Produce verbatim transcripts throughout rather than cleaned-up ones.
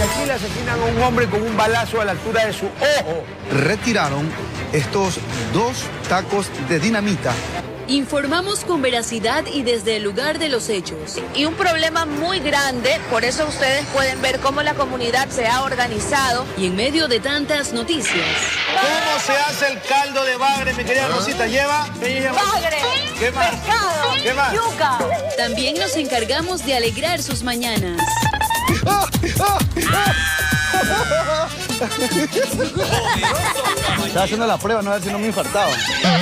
Guayaquil asesinan a un hombre con un balazo a la altura de su ojo. Retiraron estos dos tacos de dinamita. Informamos con veracidad y desde el lugar de los hechos. Y un problema muy grande, por eso ustedes pueden ver cómo la comunidad se ha organizado. Y en medio de tantas noticias. ¿Cómo se hace el caldo de bagre, mi querida Rosita? ¿Lleva? Bagre, ¿Qué más? pescado, ¿Qué más? yuca. También nos encargamos de alegrar sus mañanas. Estaba haciendo la prueba, no a ver si no me infartaba.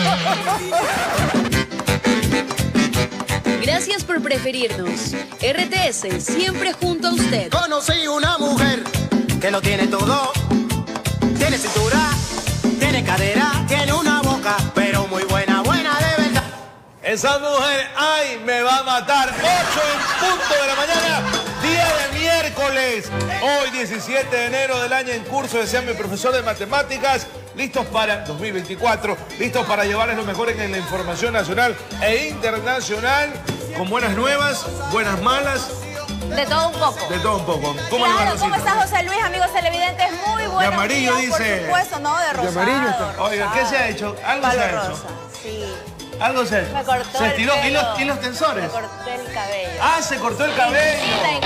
Gracias por preferirnos. R T S, siempre junto a usted. Conocí una mujer que lo tiene todo. Tiene cintura, tiene cadera, tiene una boca, pero muy buena, buena de verdad. Esa mujer, ay, me va a matar. ocho en punto de la mañana, día de miércoles. Hoy, diecisiete de enero del año en curso, decía mi profesor de matemáticas, listos para dos mil veinticuatro, listos para llevarles lo mejor en la información nacional e internacional, con buenas nuevas, buenas malas. De todo un poco. De todo un poco. ¿Cómo le va, Claro, Rosita? ¿cómo está José Luis, amigos televidentes? Muy buenos De amarillo, días, dice. por supuesto, no, de rosado. amarillo está. Oiga, ¿qué se ha hecho? Algo Palo se ha hecho. rosa, sí. Algo se ha hecho. Me cortó Se el estiró. ¿Y pelo. los, ¿Y los tensores? Me corté el cabello. Ah, se cortó el cabello.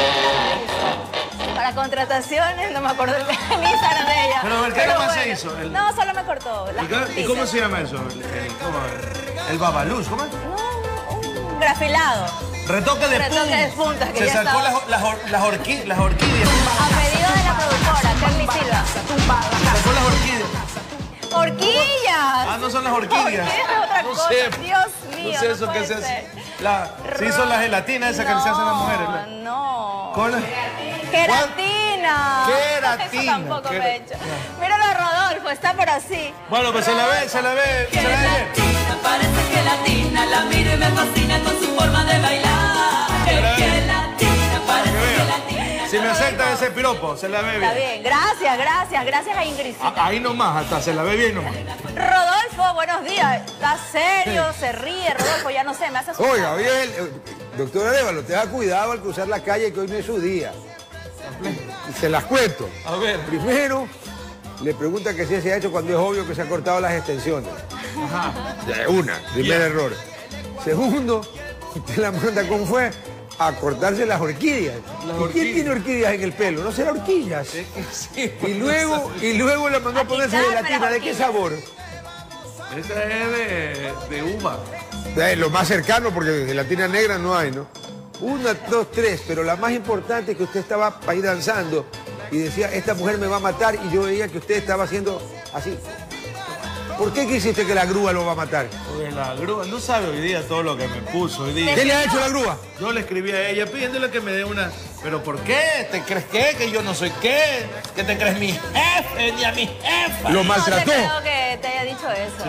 Para contrataciones, no me acuerdo el en Instagram de ella. Pero, a ver, ¿qué Pero más se bueno. hizo? El- No, solo me cortó. las ¿Y, qué- y puntitas. cómo se llama eso? El, el- ¿cómo? El babaluz, ¿cómo es? No, un grafilado. Retoque de Retoque punta. de punta, que Se ya sacó estaba. las, las, or- las, orquí- las orquídeas. A pedido de la productora, Carly Silva. Sacó las orquídeas. ¡Horquillas! Ah, no son las orquídeas. Orquídeas es otra no cosa. sé. Dios mío, No sé eso no que puede se hace. ser. La, se hizo la gelatina esa que se hacen las mujeres. ¿no? No. ¿Cómo la- Queratina. Queratina. Eso tampoco Quera- me he hecho. Míralo a Rodolfo, está por así. Bueno, pues se la ve, se la ve, se la ve bien. Parece que latina, la miro y me fascina con su forma de bailar. Es que latina, parece que latina. Si me acepta ese piropo, se la ve Está bien. bien, gracias, gracias, gracias a Ingridcita. A- Ahí nomás, hasta se la ve bien nomás. Rodolfo, buenos días. Está serio, se ríe, Rodolfo, ya no sé, me hace asustar. Oiga, bien, eh, doctor Arevalo, tenga cuidado al cruzar la calle que hoy no es su día. Y se las cuento. A ver. Primero, le pregunta que si se ha hecho cuando es obvio que se han cortado las extensiones. Ya, una, primer error. Segundo, usted la manda con fue a cortarse las orquídeas. Las ¿Y orquídeas. quién tiene orquídeas en el pelo? ¿No será horquillas? Sí, Y luego, y luego la mandó a A ponerse quitarme gelatina. las ¿De qué orquídeas. sabor? Esa es de, de uva. Eh, lo más cercano, porque gelatina negra no hay, ¿no? Una, dos, tres, pero la más importante es que usted estaba ahí danzando y decía, esta mujer me va a matar, y yo veía que usted estaba haciendo así. ¿Por qué quisiste que la grúa lo va a matar? Porque la grúa, no sabe hoy día todo lo que me puso hoy día. ¿Qué le ha hecho la grúa? Yo le escribí a ella pidiéndole que me dé una... ¿Pero por qué? ¿Te crees qué? ¿Que yo no soy qué? ¿Que te crees mi jefe ni a mi jefa? Lo No te maltrató, creo que te haya dicho eso.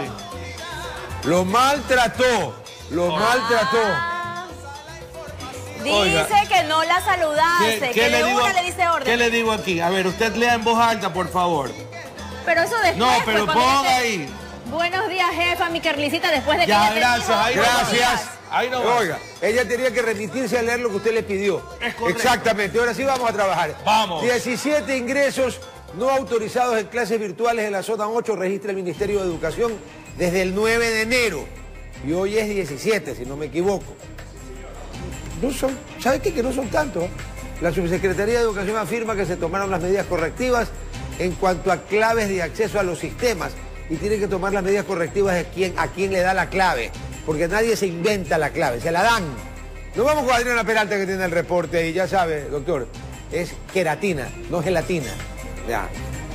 lo maltrató, lo maltrató. Ah, dice Oiga. que no la saludaste, que de una le dice orden. ¿Qué le digo aquí? A ver, usted lea en voz alta, por favor. Pero eso después. No, pues, pero cuando ponga dice, ahí. Buenos días, jefa, mi Carlicita, después de que Ya, ella te gracias, dijo, ahí "Buenos Gracias. días". Ahí no va. Oiga, ella tenía que remitirse a leer lo que usted le pidió. Es correcto. Exactamente, ahora sí vamos a trabajar. Vamos. diecisiete ingresos no autorizados en clases virtuales en la zona ocho registra el Ministerio de Educación desde el nueve de enero. Y hoy es diecisiete, si no me equivoco. No son, ¿sabe qué? Que no son tantos. La Subsecretaría de Educación afirma que se tomaron las medidas correctivas en cuanto a claves de acceso a los sistemas y tiene que tomar las medidas correctivas de quién, a quién le da la clave, porque nadie se inventa la clave, se la dan. Nos vamos con Adriana Peralta que tiene el reporte y ya sabe, doctor, es queratina, no gelatina. Ya.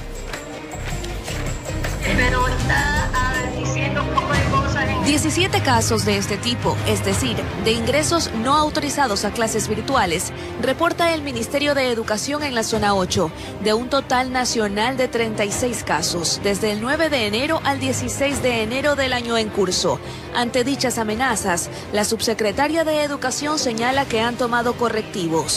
Pero está ah, diciendo un poco de cosas en diecisiete casos de este tipo, es decir, de ingresos no autorizados a clases virtuales, reporta el Ministerio de Educación en la zona ocho, de un total nacional de treinta y seis casos, desde el nueve de enero al dieciséis de enero del año en curso. Ante dichas amenazas, la subsecretaria de Educación señala que han tomado correctivos.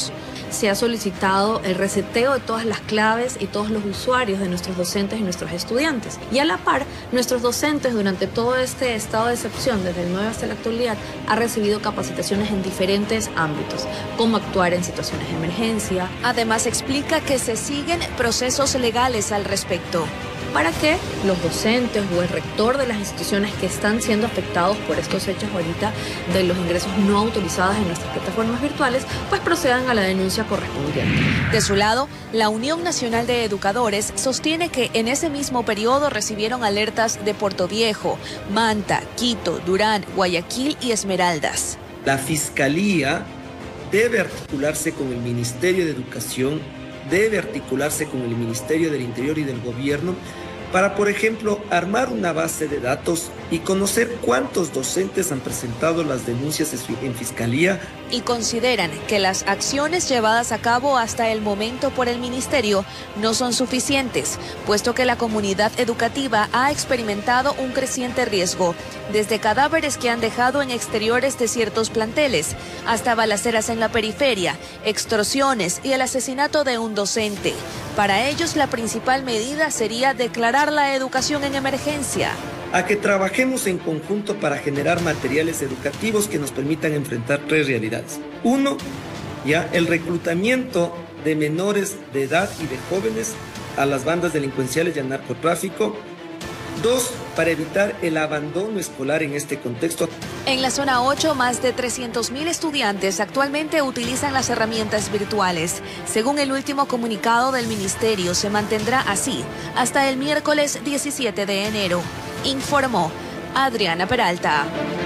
se ha solicitado el reseteo de todas las claves y todos los usuarios de nuestros docentes y nuestros estudiantes. Y a la par, nuestros docentes durante todo este estado de excepción, desde el nueve hasta la actualidad, han recibido capacitaciones en diferentes ámbitos, cómo actuar en situaciones de emergencia. Además, explica que se siguen procesos legales al respecto, para que los docentes o el rector de las instituciones que están siendo afectados por estos hechos ahorita de los ingresos no autorizados en nuestras plataformas virtuales, pues procedan a la denuncia correspondiente. De su lado, la Unión Nacional de Educadores sostiene que en ese mismo periodo recibieron alertas de Puerto Viejo, Manta, Quito, Durán, Guayaquil y Esmeraldas. La Fiscalía debe articularse con el Ministerio de Educación, debe articularse con el Ministerio del Interior y del Gobierno para, por ejemplo, armar una base de datos y conocer cuántos docentes han presentado las denuncias en Fiscalía. Y consideran que las acciones llevadas a cabo hasta el momento por el Ministerio no son suficientes, puesto que la comunidad educativa ha experimentado un creciente riesgo, desde cadáveres que han dejado en exteriores de ciertos planteles, hasta balaceras en la periferia, extorsiones y el asesinato de un docente. Para ellos, la principal medida sería declarar la educación en emergencia. A que trabajemos en conjunto para generar materiales educativos que nos permitan enfrentar tres realidades. Uno, ya el reclutamiento de menores de edad y de jóvenes a las bandas delincuenciales y al narcotráfico. Dos, para evitar el abandono escolar en este contexto. En la zona ocho, más de trescientos mil estudiantes actualmente utilizan las herramientas virtuales. Según el último comunicado del Ministerio, se mantendrá así hasta el miércoles diecisiete de enero. Informó Adriana Peralta.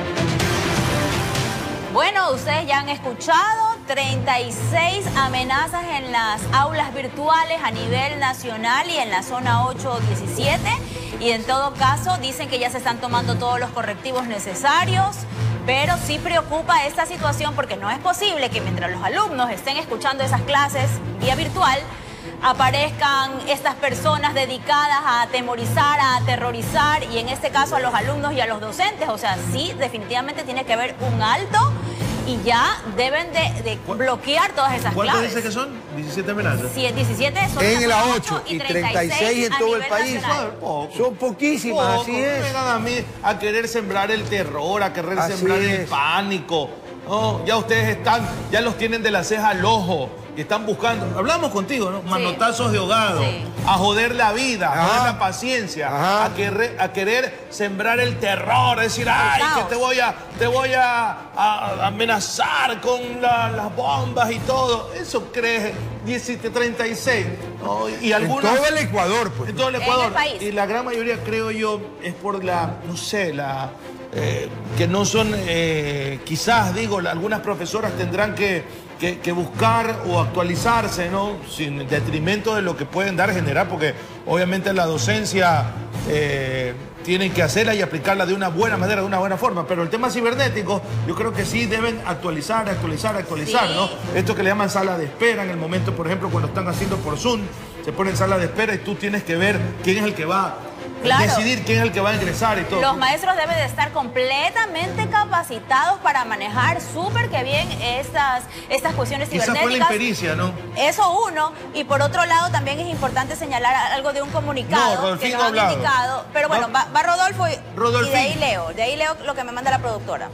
Bueno, ustedes ya han escuchado treinta y seis amenazas en las aulas virtuales a nivel nacional y en la zona ocho, diecisiete. Y en todo caso dicen que ya se están tomando todos los correctivos necesarios, pero sí preocupa esta situación porque no es posible que mientras los alumnos estén escuchando esas clases vía virtual, aparezcan estas personas dedicadas a atemorizar, a aterrorizar, y en este caso a los alumnos y a los docentes. O sea, sí, definitivamente tiene que haber un alto y ya deben de, de bloquear todas esas ¿Cuántos claves. dice que son? diecisiete amenazas. Sí, diecisiete son en la ocho ocho y treinta y seis en todo el país. Poco. Son poquísimas, Poco. así es. No vengan a mí a querer sembrar el terror, a querer Así sembrar es. el pánico. No, ya ustedes están, ya los tienen de la ceja al ojo y están buscando. Hablamos contigo, ¿no? Manotazos de ahogado, Sí. a joder la vida, a Ajá. joder la paciencia, Ajá. a querer, a querer sembrar el terror, a decir, ay, caos. que te voy a, te voy a, a amenazar con la- las bombas y todo. Eso crees, diecisiete, treinta y seis. ¿no? Y En algunas, todo el Ecuador, pues. en todo el En Ecuador. el país. Y la gran mayoría, creo yo, es por la, no sé, la... eh, que no son, eh, quizás, digo, la- algunas profesoras tendrán que, que- que buscar o actualizarse, ¿no? Sin detrimento de lo que pueden dar, generar, porque obviamente la docencia eh, tienen que hacerla y aplicarla de una buena manera, de una buena forma. Pero el tema cibernético, yo creo que sí deben actualizar, actualizar, actualizar, Sí. ¿no? Esto que le llaman sala de espera en el momento, por ejemplo, cuando están haciendo por Zoom, se pone en sala de espera y tú tienes que ver quién es el que va Claro. decidir quién es el que va a ingresar y todo. Los maestros deben de estar completamente capacitados para manejar súper que bien estas, estas cuestiones Esa cibernéticas. fue la impericia, ¿no? Eso uno, y por otro lado también es importante señalar algo de un comunicado No, Rodolfín que no ha nos han hablado. indicado. Pero bueno, va, va Rodolfo y, Rodolfín. y de ahí leo, de ahí leo lo que me manda la productora.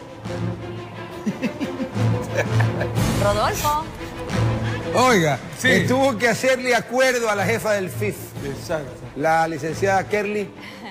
Rodolfo. Oiga, Sí. que tuvo que hacerle acuerdo a la jefa del F I F, Exacto. la licenciada Kerly.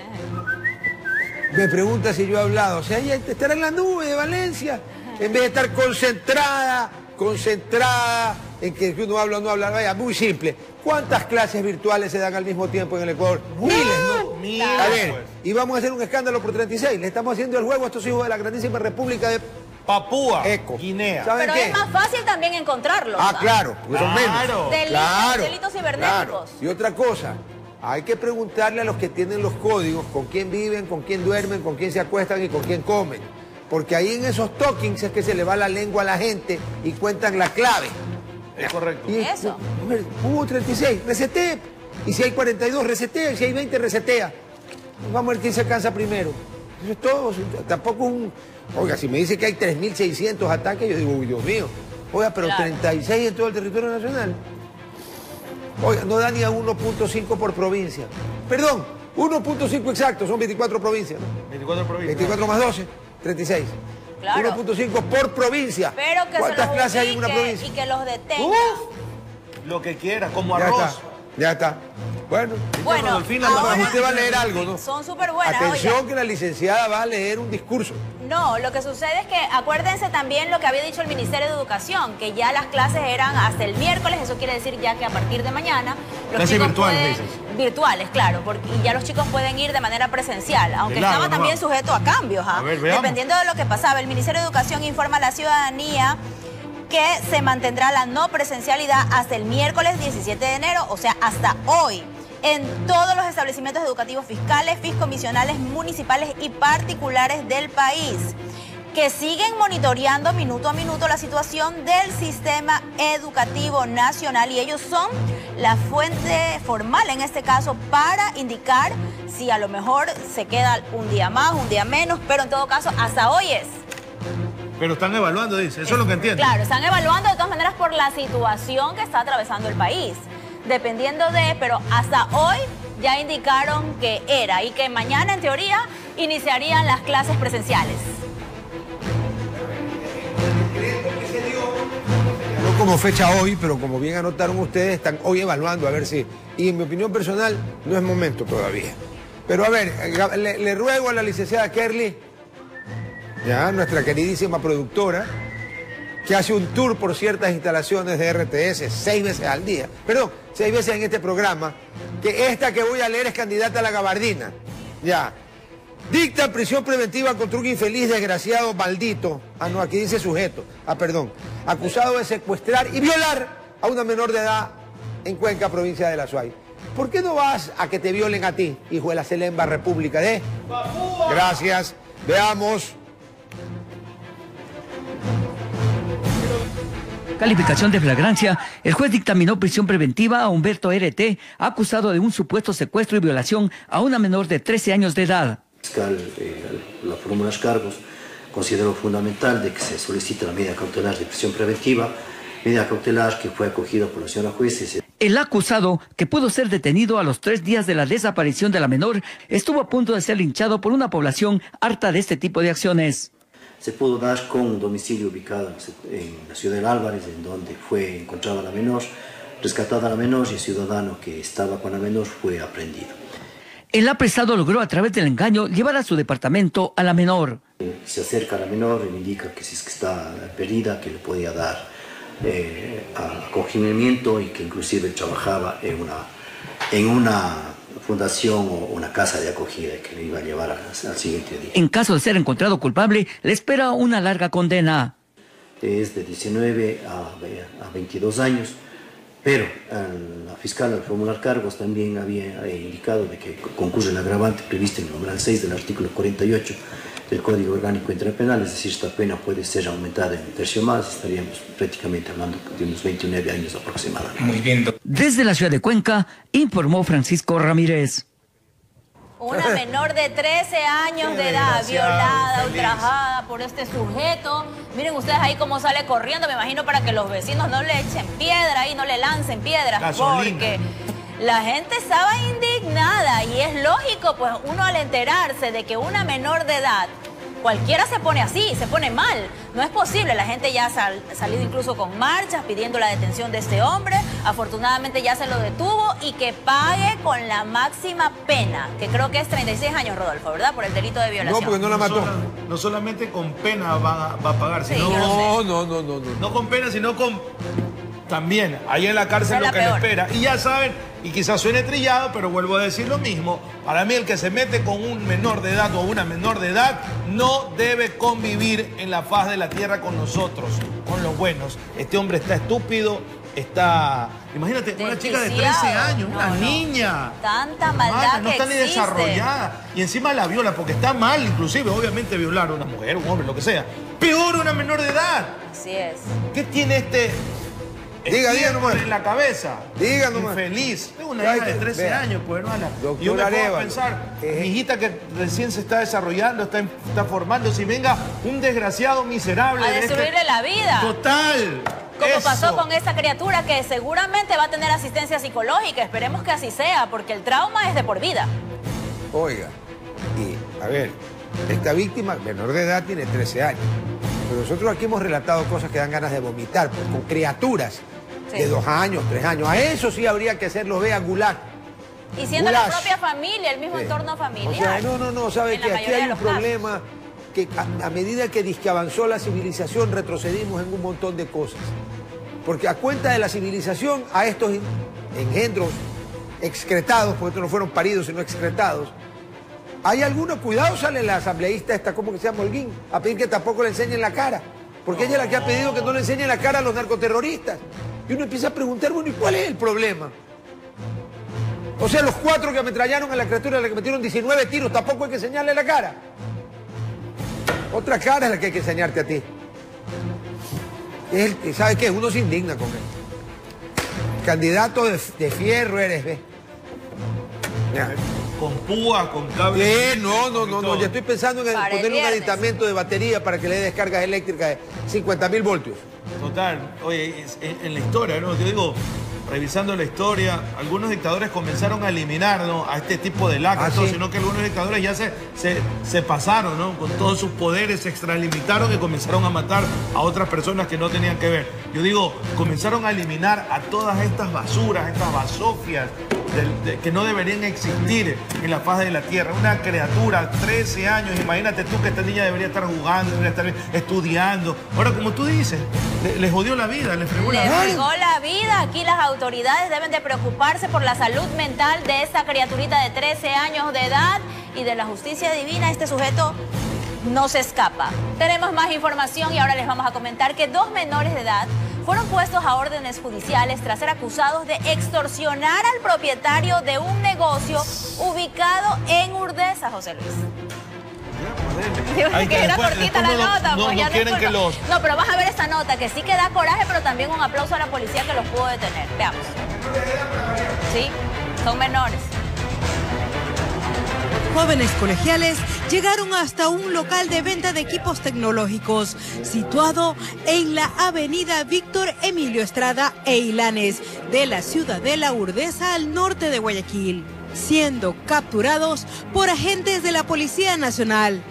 Me pregunta si yo he hablado. O sea, ella estará en la nube de Valencia, en vez de estar concentrada, concentrada en que uno habla o no habla. Vaya, muy simple. ¿Cuántas clases virtuales se dan al mismo tiempo en el Ecuador? Miles, ¿no? Miles, A ver, pues. y vamos a hacer un escándalo por treinta y seis. Le estamos haciendo el juego a estos hijos de la grandísima República de Papúa, Eco. Guinea. ¿Saben Pero qué? es más fácil también encontrarlos. Ah, ¿va? claro, porque son menos. Claro. Delitos, Claro, delitos claro. cibernéticos. Y otra cosa, hay que preguntarle a los que tienen los códigos con quién viven, con quién duermen, con quién se acuestan y con quién comen. Porque ahí en esos tokens es que se le va la lengua a la gente y cuentan la clave. Es correcto. Y Eso. a ver, hubo treinta y seis, reseté. Y si hay cuarenta y dos, resetea. Y si hay veinte, resetea. Vamos a ver quién se cansa primero. Eso es todo. Tampoco es un... Oiga, si me dice que hay tres mil seiscientos ataques, yo digo, uy, Dios mío. Oiga, pero Claro. treinta y seis en todo el territorio nacional. Oiga, no da ni a uno punto cinco por provincia. Perdón, uno punto cinco exacto, son veinticuatro provincias, ¿no? veinticuatro provincias. veinticuatro más doce, treinta y seis. Claro. uno punto cinco por provincia. Pero que se ¿Cuántas los clases hay en una ubique provincia? y que los detenga. Uf, lo que quiera, como Ya arroz. está, ya está. Bueno, Bueno, Rodolfina, ahora usted va a leer algo, ¿no? son súper buenas. Atención oiga. que la licenciada va a leer un discurso. No, lo que sucede es que acuérdense también lo que había dicho el Ministerio de Educación, que ya las clases eran hasta el miércoles, eso quiere decir ya que a partir de mañana los Clases chicos virtuales, pueden, dices. virtuales, claro, porque y ya los chicos pueden ir de manera presencial, aunque De largo, estaba no también va. sujeto a cambios, ¿ah? A ver, veamos. Dependiendo de lo que pasaba. El Ministerio de Educación informa a la ciudadanía que se mantendrá la no presencialidad hasta el miércoles diecisiete de enero, o sea, hasta hoy, en todos los establecimientos educativos fiscales, fiscomisionales, municipales y particulares del país, que siguen monitoreando minuto a minuto la situación del sistema educativo nacional y ellos son la fuente formal en este caso para indicar si a lo mejor se queda un día más, un día menos, pero en todo caso hasta hoy es. Pero están evaluando, dice. Eso es lo que entiendo. Claro, están evaluando de todas maneras por la situación que está atravesando el país, dependiendo de, pero hasta hoy ya indicaron que era y que mañana en teoría iniciarían las clases presenciales. No como fecha hoy, pero como bien anotaron ustedes, están hoy evaluando a ver si... Y en mi opinión personal, no es momento todavía. Pero a ver, le, le ruego a la licenciada Kerly, ya, nuestra queridísima productora, que hace un tour por ciertas instalaciones de R T S seis veces al día. Perdón, seis veces en este programa, que esta que voy a leer es candidata a la gabardina. Ya. Dicta prisión preventiva contra un infeliz desgraciado maldito. Ah, no, aquí dice sujeto. Ah, perdón. Acusado de secuestrar y violar a una menor de edad en Cuenca, provincia de La Suay. ¿Por qué no vas a que te violen a ti, hijo de la Celemba República de? Gracias. Veamos. Calificación de flagrancia. El juez dictaminó prisión preventiva a Humberto R T, acusado de un supuesto secuestro y violación a una menor de trece años de edad. Fiscal, eh, la fórmula de los cargos, consideró fundamental de que se solicite la medida cautelar de prisión preventiva, medida cautelar que fue acogida por la señora juez. El acusado, que pudo ser detenido a los tres días de la desaparición de la menor, estuvo a punto de ser linchado por una población harta de este tipo de acciones. Se pudo dar con un domicilio ubicado en la ciudad de Álvarez, en donde fue encontrada la menor, rescatada la menor y el ciudadano que estaba con la menor fue aprehendido. El apresado logró a través del engaño llevar a su departamento a la menor. Se acerca a la menor y le indica que si es que está perdida, que le podía dar eh, acogimiento y que inclusive trabajaba en una, en una fundación o una casa de acogida que le iba a llevar al, al siguiente día. En caso de ser encontrado culpable, le espera una larga condena. Es de diecinueve a veintidós años. Pero la fiscal al formular cargos también había indicado de que concurre el agravante previsto en el numeral seis del artículo cuarenta y ocho del Código Orgánico Intrapenal, es decir, esta pena puede ser aumentada en un tercio más, estaríamos prácticamente hablando de unos veintinueve años aproximadamente. Muy bien. Desde la ciudad de Cuenca, informó Francisco Ramírez. Una menor de trece años de edad, violada, ultrajada por este sujeto. Miren ustedes ahí cómo sale corriendo, me imagino para que los vecinos no le echen piedra y no le lancen piedras. Gasolina. Porque la gente estaba indignada y es lógico, pues uno al enterarse de que una menor de edad, cualquiera se pone así, se pone mal. No es posible, la gente ya ha sal, salido incluso con marchas pidiendo la detención de este hombre. Afortunadamente ya se lo detuvo y que pague con la máxima pena, que creo que es treinta y seis años, Rodolfo, ¿verdad? Por el delito de violación. No, porque no la mató. No, sola, no solamente con pena va, va a pagar, sino... Sí, no, no, no, no, no. No con pena, sino con... También, ahí en la cárcel es lo la que peor. le espera. Y ya saben, y quizás suene trillado, pero vuelvo a decir lo mismo. Para mí el que se mete con un menor de edad o una menor de edad no debe convivir en la faz de la tierra con nosotros, con los buenos. Este hombre está estúpido, está... Imagínate, una chica de trece años, No, una no. niña. Tanta maldad Mala, no que está ni existe. desarrollada. Y encima la viola, porque está mal, inclusive, obviamente, violar a una mujer, un hombre, lo que sea. Peor una menor de edad. Así es. ¿Qué tiene este... Diga, diga nomás. en la cabeza? Diga nomás. Infeliz. Tengo una Ya, hija de que- trece vea. años, pues, hermana. Doctor Y yo me pongo a Arévalo, pensar, eh. mi hijita que recién se está desarrollando, está, está formando, si venga un desgraciado miserable... A de este- destruirle la vida. Total. Como Eso. pasó con esta criatura que seguramente va a tener asistencia psicológica. Esperemos que así sea, porque el trauma es de por vida. Oiga, y a ver, esta víctima, menor de edad, tiene trece años. Pero nosotros aquí hemos relatado cosas que dan ganas de vomitar, pues, con criaturas sí. de dos años, tres años. A eso sí habría que hacerlo, vea, gulag. Y siendo Gulag. la propia familia, el mismo sí. entorno familiar. O sea, no, no, no, ¿sabe que aquí hay un problema casos. que a, a medida que disque avanzó la civilización, retrocedimos en un montón de cosas. Porque a cuenta de la civilización, a estos engendros excretados, porque estos no fueron paridos, sino excretados, hay algunos, cuidado, sale la asambleísta esta, ¿cómo que se llama? Holguín, a pedir que tampoco le enseñen la cara. Porque ella es la que ha pedido que no le enseñen la cara a los narcoterroristas. Y uno empieza a preguntar, bueno, ¿y cuál es el problema? O sea, los cuatro que ametrallaron a la criatura, a la que metieron diecinueve tiros, tampoco hay que enseñarle la cara. Otra cara es la que hay que enseñarte a ti. Es, ¿sabes qué? Uno se indigna con él. Candidato de, de fierro eres, ¿ves? Ya. Con púa, con cable. ¿Qué? No, no, no, no. Ya estoy pensando en poner un aditamento de batería para que le dé descargas eléctricas de cincuenta mil voltios. Total. Oye, en la historia, ¿no? Yo digo, revisando la historia, algunos dictadores comenzaron a eliminar, ¿no?, a este tipo de lacras, ah, ¿sí? Sino que algunos dictadores ya se, se, se pasaron, ¿no?, con todos sus poderes, se extralimitaron y comenzaron a matar a otras personas que no tenían que ver. Yo digo, comenzaron a eliminar a todas estas basuras, estas basofias, de, de, que no deberían existir en la faz de la tierra. Una criatura, trece años, imagínate tú que esta niña debería estar jugando, debería estar estudiando. Ahora, como tú dices, le, le jodió la vida, le fregó la vida. Le fregó la vida. Aquí las autoridades deben de preocuparse por la salud mental de esta criaturita de trece años de edad y de la justicia divina. Este sujeto no se escapa. Tenemos más información y ahora les vamos a comentar que dos menores de edad fueron puestos a órdenes judiciales tras ser acusados de extorsionar al propietario de un negocio ubicado en Urdesa, José Luis. Ay, que que era después, cortita después la no, nota. No, pues no ya quieren que los... No, pero vas a ver esta nota que sí que da coraje, pero también un aplauso a la policía que los pudo detener. Veamos. Sí, son menores. Jóvenes colegiales llegaron hasta un local de venta de equipos tecnológicos situado en la avenida Víctor Emilio Estrada e Ilanes de la ciudad de La Urdesa al norte de Guayaquil, siendo capturados por agentes de la Policía Nacional.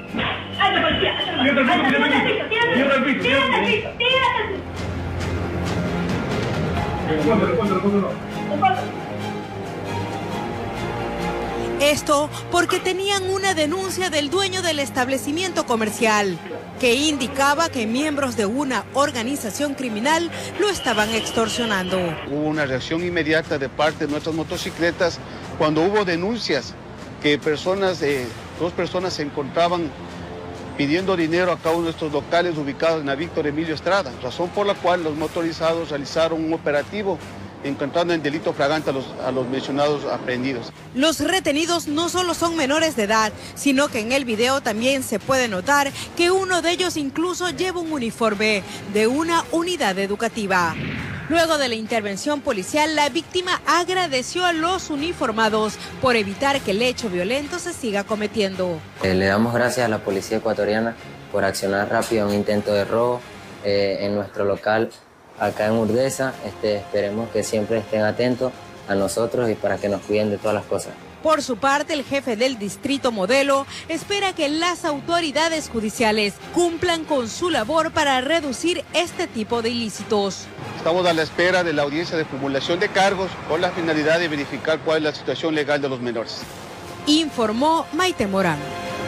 Esto porque tenían una denuncia del dueño del establecimiento comercial que indicaba que miembros de una organización criminal lo estaban extorsionando. Hubo una reacción inmediata de parte de nuestras motocicletas cuando hubo denuncias que personas, eh, dos personas se encontraban pidiendo dinero a cada uno de estos locales ubicados en la Víctor Emilio Estrada, razón por la cual los motorizados realizaron un operativo encontrando en delito flagrante a los, a los mencionados aprehendidos. Los retenidos no solo son menores de edad, sino que en el video también se puede notar que uno de ellos incluso lleva un uniforme de una unidad educativa. Luego de la intervención policial, la víctima agradeció a los uniformados por evitar que el hecho violento se siga cometiendo. Eh, le damos gracias a la policía ecuatoriana por accionar rápido un intento de robo eh, en nuestro local acá en Urdesa. Este, esperemos que siempre estén atentos a nosotros y para que nos cuiden de todas las cosas. Por su parte, el jefe del distrito Modelo espera que las autoridades judiciales cumplan con su labor para reducir este tipo de ilícitos. Estamos a la espera de la audiencia de formulación de cargos con la finalidad de verificar cuál es la situación legal de los menores. Informó Maite Morán.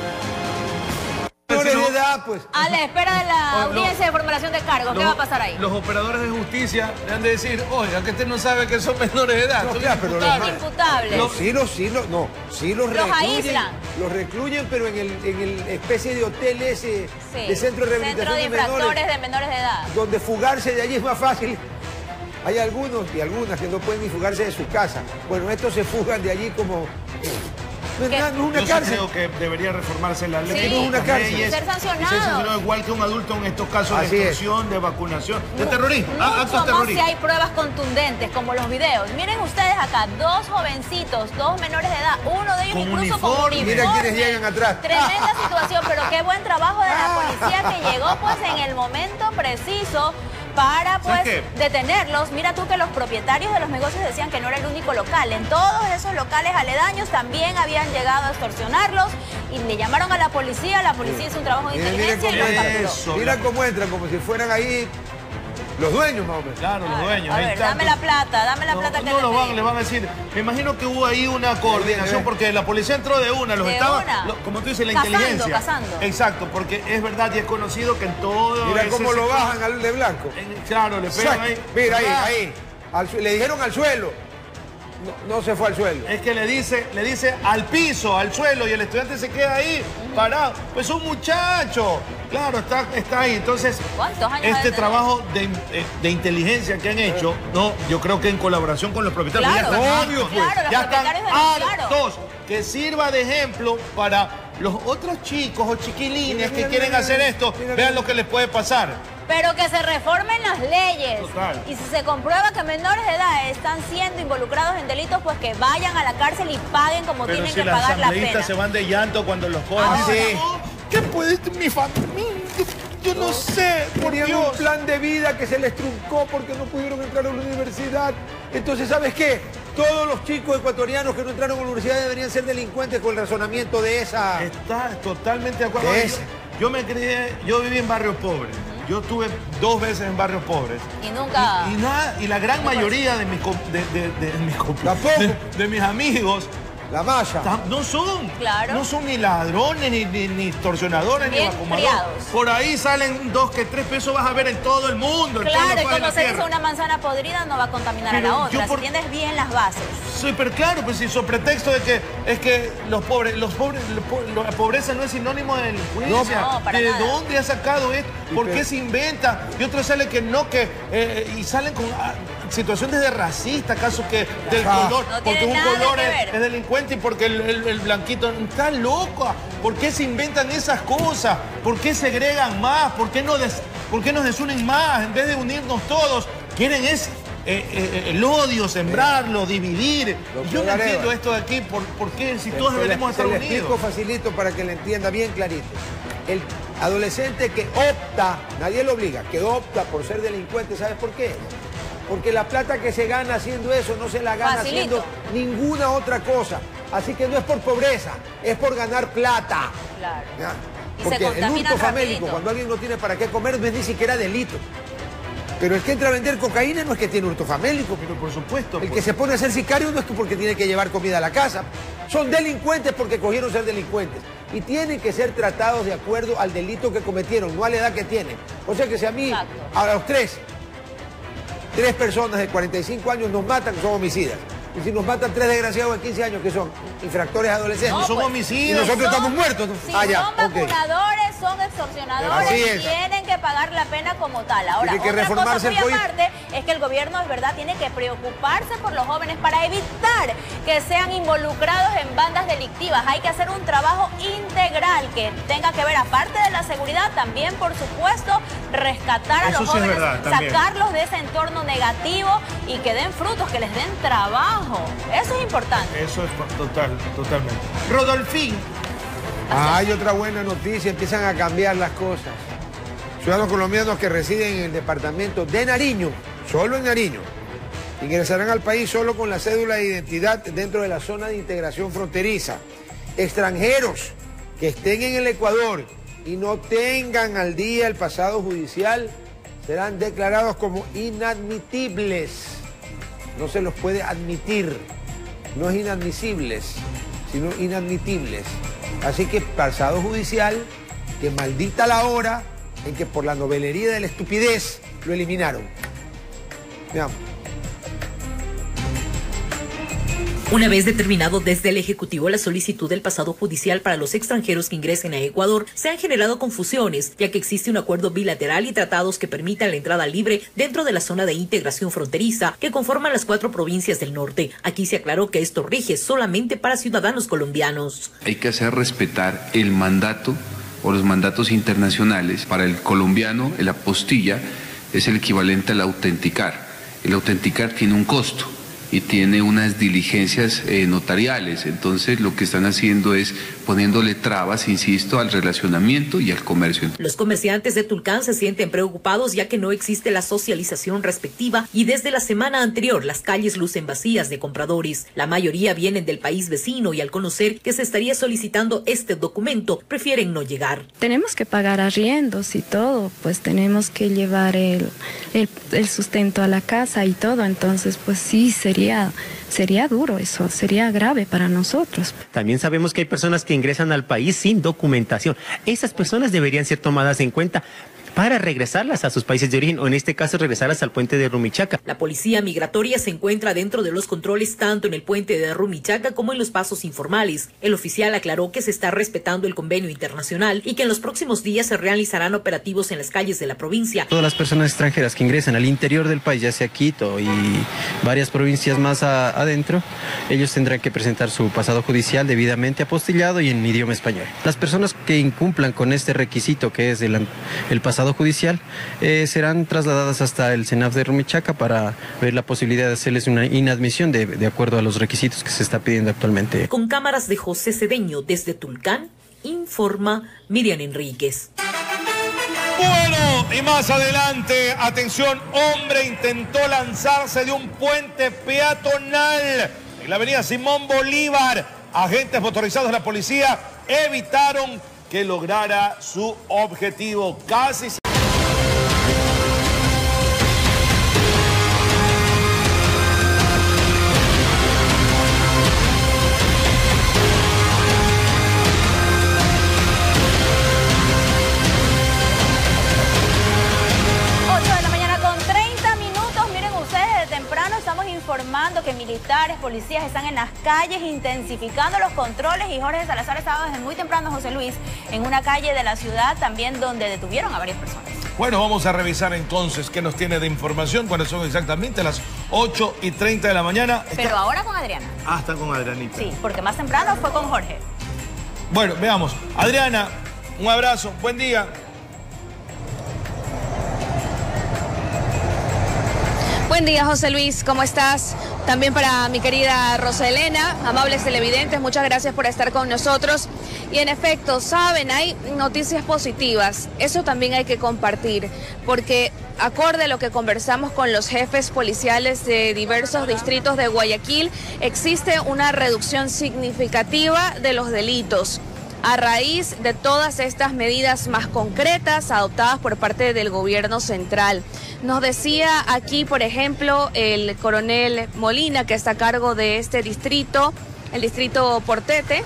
Menores de edad, pues. A la espera de la audiencia de formulación de cargos, ¿qué va a pasar ahí? Los operadores de justicia le han de decir, oiga, que usted no sabe que son menores de edad, no, son claro, imputables. imputables. No, sí, los, sí, los, no, sí los, los recluyen. aíslan. Los recluyen, pero en el, en el especie de hotel ese, sí, de centro de rehabilitación centro de infractores de menores, de menores de edad. Donde fugarse de allí es más fácil. Hay algunos y algunas que no pueden ni fugarse de su casa. Bueno, estos se fugan de allí como... No es, nada, no es una Yo cárcel. Sí creo que debería reformarse la ley. Sí, no es una cárcel. Leyes, ser sancionado. Ser sancionado igual que un adulto en estos casos Así de extorsión, es. de vacunación, de terrorismo. Mucho actos más terroristas. si hay pruebas contundentes, como los videos. Miren ustedes acá, dos jovencitos, dos menores de edad, uno de ellos con incluso uniforme. con uniforme. Mira quiénes llegan atrás. Tremenda situación, pero qué buen trabajo de la policía que llegó pues en el momento preciso para pues detenerlos. Mira tú que los propietarios de los negocios decían que no era el único local. En todos esos locales aledaños también habían llegado a extorsionarlos y le llamaron a la policía. La policía hizo un trabajo de inteligencia y los capturó. Mira cómo entran, como si fueran ahí los dueños más o menos. Claro, los dueños. A ver, dame la plata, dame la no, plata que no le lo van, pedí. le van a decir. Me imagino que hubo ahí una coordinación porque la policía entró de una, los De estaba, una. lo- como tú dices, la Cazando, inteligencia. cazando. Exacto, porque es verdad y es conocido que en todo. Mira ese cómo lo sector- bajan al de blanco. En- claro, le pegan ahí. Mira ahí, Ah. ahí. Al su- le dijeron al suelo. No, no se fue al suelo. Es que le dice, le dice al piso, al suelo, y el estudiante se queda ahí, parado. Pues un muchacho. Claro, está, está ahí. Entonces, ¿cuántos años ha de este tener? trabajo de, eh, de inteligencia que han hecho, no, yo creo que en colaboración con los propietarios. Claro, ya están obvio, hartos, claro, los ya están propietarios denunciaron. hartos. Que sirva de ejemplo para los otros chicos o chiquilines que quieren hacer esto. Vean lo que les puede pasar. Pero que se reformen las leyes. Total. Y si se comprueba que menores de edad están siendo involucrados en delitos, pues que vayan a la cárcel y paguen como Pero tienen si que las pagar la asambleístas pena. se van de llanto cuando los cogen. Ah, sí. ¿Qué puede mi familia? Yo no sé, por Tenían Dios. un plan de vida que se les truncó porque no pudieron entrar a la universidad. Entonces, ¿sabes qué? Todos los chicos ecuatorianos que no entraron a la universidad deberían ser delincuentes con el razonamiento de esa... Está totalmente de acuerdo. ¿Qué Yo, es? yo me crié, yo viví en barrios pobres. Yo estuve dos veces en barrios pobres. Y nunca... Y, y nada, y la gran mayoría de mis, com- de, de, de, de mis, com- de, de mis amigos... La malla. No son. Claro. No son ni ladrones, ni, ni, ni extorsionadores, Bien ni vacumadores. criados. Por ahí salen dos que tres pesos vas a ver en todo el mundo. en toda Claro, la y faz de como la se tierra. dice, una manzana podrida no va a contaminar Pero a la yo otra. por- Si tienes bien las bases. Sí, pero claro, pues si su pretexto de que es que los pobres, los pobres, los po- la pobreza no es sinónimo de delincuencia. No, no, para ¿De nada. dónde ha sacado esto? ¿Por qué se inventa? Y otros salen que no, que eh, y salen con ah, situaciones de racista, acaso que del Ajá. color, No porque tiene un nada color que es, ver. es delincuente y porque el, el- el blanquito está loco. ¿Por qué se inventan esas cosas? ¿Por qué segregan más? ¿Por qué no des- por qué nos desunen más en vez de unirnos todos? Quieren es eh, eh, el odio, sembrarlo, dividir. Y yo no Areva. entiendo esto de aquí, ¿por, por qué si Se- todos se le- deberíamos estar se le explico unidos? facilito para que le entienda bien clarito. El adolescente que opta, nadie lo obliga, que opta por ser delincuente, ¿sabes por qué? Porque la plata que se gana haciendo eso no se la gana Facilito. haciendo ninguna otra cosa. Así que no es por pobreza, es por ganar plata. Claro. ¿Ya? Y se Porque el contaminan hurto famélico, rapidito. cuando alguien no tiene para qué comer, no es ni siquiera delito. Pero el que entra a vender cocaína no es que tiene hurto famélico. Pero por supuesto. El por- que se pone a ser sicario no es que porque tiene que llevar comida a la casa. Son delincuentes porque cogieron ser delincuentes. Y tienen que ser tratados de acuerdo al delito que cometieron, no a la edad que tienen. O sea que si a mí, Exacto. a los tres, tres personas de cuarenta y cinco años nos matan, son homicidas. Y si nos matan tres desgraciados de quince años, que son infractores adolescentes. No, son pues, homicidas. Y nosotros son- estamos muertos. ¿no? Si Ah, ya, son ok. vacunadores, son extorsionadores, Así es. tienen que pagar la pena como tal. Ahora, Tiene que otra cosa reformarse muy el código. aparte es que el gobierno, es verdad, tiene que preocuparse por los jóvenes para evitar que sean involucrados en bandas delictivas. Hay que hacer un trabajo integral que tenga que ver, aparte de la seguridad, también, por supuesto, rescatar a Eso los sí es jóvenes, verdad, también. sacarlos de ese entorno negativo y que den frutos, que les den trabajo. Eso es importante. Eso es total, totalmente. Rodolfín. Ah, hay otra buena noticia, empiezan a cambiar las cosas. Ciudadanos colombianos que residen en el departamento de Nariño, solo en Nariño, ingresarán al país solo con la cédula de identidad dentro de la zona de integración fronteriza. Extranjeros que estén en el Ecuador y no tengan al día el pasado judicial serán declarados como inadmitibles. No se los puede admitir, no es inadmisibles, sino inadmitibles. Así que pasado judicial, que maldita la hora en que por la novelería de la estupidez lo eliminaron. Veamos. Una vez determinado desde el Ejecutivo la solicitud del pasado judicial para los extranjeros que ingresen a Ecuador, se han generado confusiones, ya que existe un acuerdo bilateral y tratados que permitan la entrada libre dentro de la zona de integración fronteriza que conforman las cuatro provincias del norte. Aquí se aclaró que esto rige solamente para ciudadanos colombianos. Hay que hacer respetar el mandato o los mandatos internacionales. Para el colombiano, la apostilla es el equivalente al autenticar. El autenticar tiene un costo. y tiene unas diligencias eh, notariales. Entonces lo que están haciendo es poniéndole trabas, insisto, al relacionamiento y al comercio. Los comerciantes de Tulcán se sienten preocupados ya que no existe la socialización respectiva y desde la semana anterior las calles lucen vacías de compradores. La mayoría vienen del país vecino y al conocer que se estaría solicitando este documento prefieren no llegar. Tenemos que pagar arriendos y todo, pues tenemos que llevar el, el, el sustento a la casa y todo, entonces pues sí sería... Sería duro eso, sería grave para nosotros. También sabemos que hay personas que ingresan al país sin documentación. Esas personas deberían ser tomadas en cuenta para regresarlas a sus países de origen o en este caso regresarlas al puente de Rumichaca. La policía migratoria se encuentra dentro de los controles tanto en el puente de Rumichaca como en los pasos informales. El oficial aclaró que se está respetando el convenio internacional y que en los próximos días se realizarán operativos en las calles de la provincia. Todas las personas extranjeras que ingresan al interior del país, ya sea Quito y varias provincias más a, adentro, ellos tendrán que presentar su pasado judicial debidamente apostillado y en idioma español. Las personas que incumplan con este requisito que es el, el pasado judicial eh, serán trasladadas hasta el CENAF de Rumichaca para ver la posibilidad de hacerles una inadmisión de, de acuerdo a los requisitos que se está pidiendo actualmente. Con cámaras de José Cedeño desde Tulcán, informa Miriam Enríquez. Bueno, y más adelante, atención, hombre intentó lanzarse de un puente peatonal en la avenida Simón Bolívar. Agentes motorizados de la policía evitaron que lograra su objetivo. Casi... informando que militares, policías están en las calles intensificando los controles y Jorge Salazar estaba desde muy temprano, José Luis, en una calle de la ciudad también donde detuvieron a varias personas. Bueno, vamos a revisar entonces qué nos tiene de información, cuáles son exactamente las ocho y treinta de la mañana. Pero está... ahora con Adriana. Ah, está con Adrianita. Sí, porque más temprano fue con Jorge. Bueno, veamos. Adriana, un abrazo, buen día. Buen día, José Luis, ¿cómo estás? También para mi querida Rosa Elena, amables televidentes, muchas gracias por estar con nosotros. Y en efecto, saben, hay noticias positivas, eso también hay que compartir, porque acorde a lo que conversamos con los jefes policiales de diversos distritos de Guayaquil, existe una reducción significativa de los delitos a raíz de todas estas medidas más concretas adoptadas por parte del gobierno central. Nos decía aquí, por ejemplo, el coronel Molina, que está a cargo de este distrito, el distrito Portete,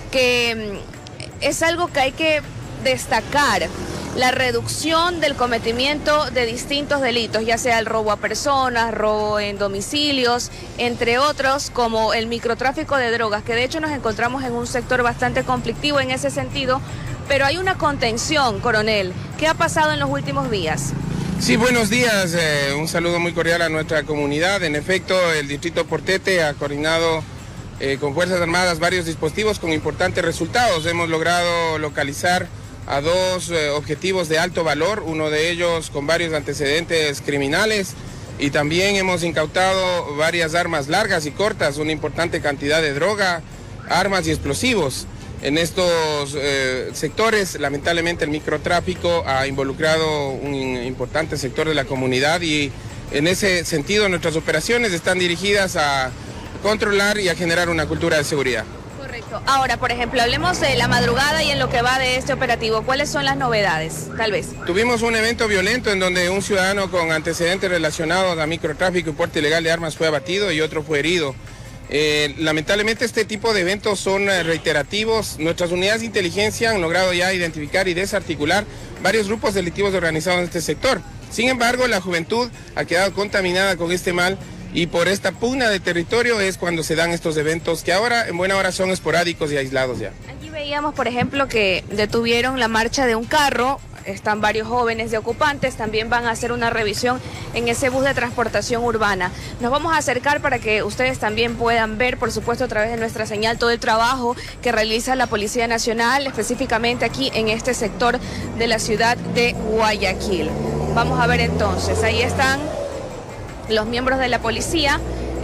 que es algo que hay que destacar, la reducción del cometimiento de distintos delitos, ya sea el robo a personas, robo en domicilios, entre otros, como el microtráfico de drogas, que de hecho nos encontramos en un sector bastante conflictivo en ese sentido, pero hay una contención, coronel. ¿Qué ha pasado en los últimos días? Sí, buenos días, eh, un saludo muy cordial a nuestra comunidad. En efecto, el distrito Portete ha coordinado eh, con Fuerzas Armadas varios dispositivos con importantes resultados. Hemos logrado localizar a dos eh, objetivos de alto valor, uno de ellos con varios antecedentes criminales, y también hemos incautado varias armas largas y cortas, una importante cantidad de droga, armas y explosivos. En estos eh, sectores, lamentablemente, el microtráfico ha involucrado un importante sector de la comunidad y en ese sentido nuestras operaciones están dirigidas a controlar y a generar una cultura de seguridad. Correcto. Ahora, por ejemplo, hablemos de la madrugada y en lo que va de este operativo. ¿Cuáles son las novedades, tal vez? Tuvimos un evento violento en donde un ciudadano con antecedentes relacionados a microtráfico y porte ilegal de armas fue abatido y otro fue herido. Eh, lamentablemente este tipo de eventos son eh, reiterativos. Nuestras unidades de inteligencia han logrado ya identificar y desarticular varios grupos delictivos organizados en este sector. Sin embargo, la juventud ha quedado contaminada con este mal y por esta pugna de territorio es cuando se dan estos eventos que ahora en buena hora son esporádicos y aislados ya. Aquí veíamos, por ejemplo, que detuvieron la marcha de un carro. Están varios jóvenes de ocupantes, también van a hacer una revisión en ese bus de transportación urbana. Nos vamos a acercar para que ustedes también puedan ver, por supuesto, a través de nuestra señal, todo el trabajo que realiza la Policía Nacional, específicamente aquí en este sector de la ciudad de Guayaquil. Vamos a ver entonces, ahí están los miembros de la policía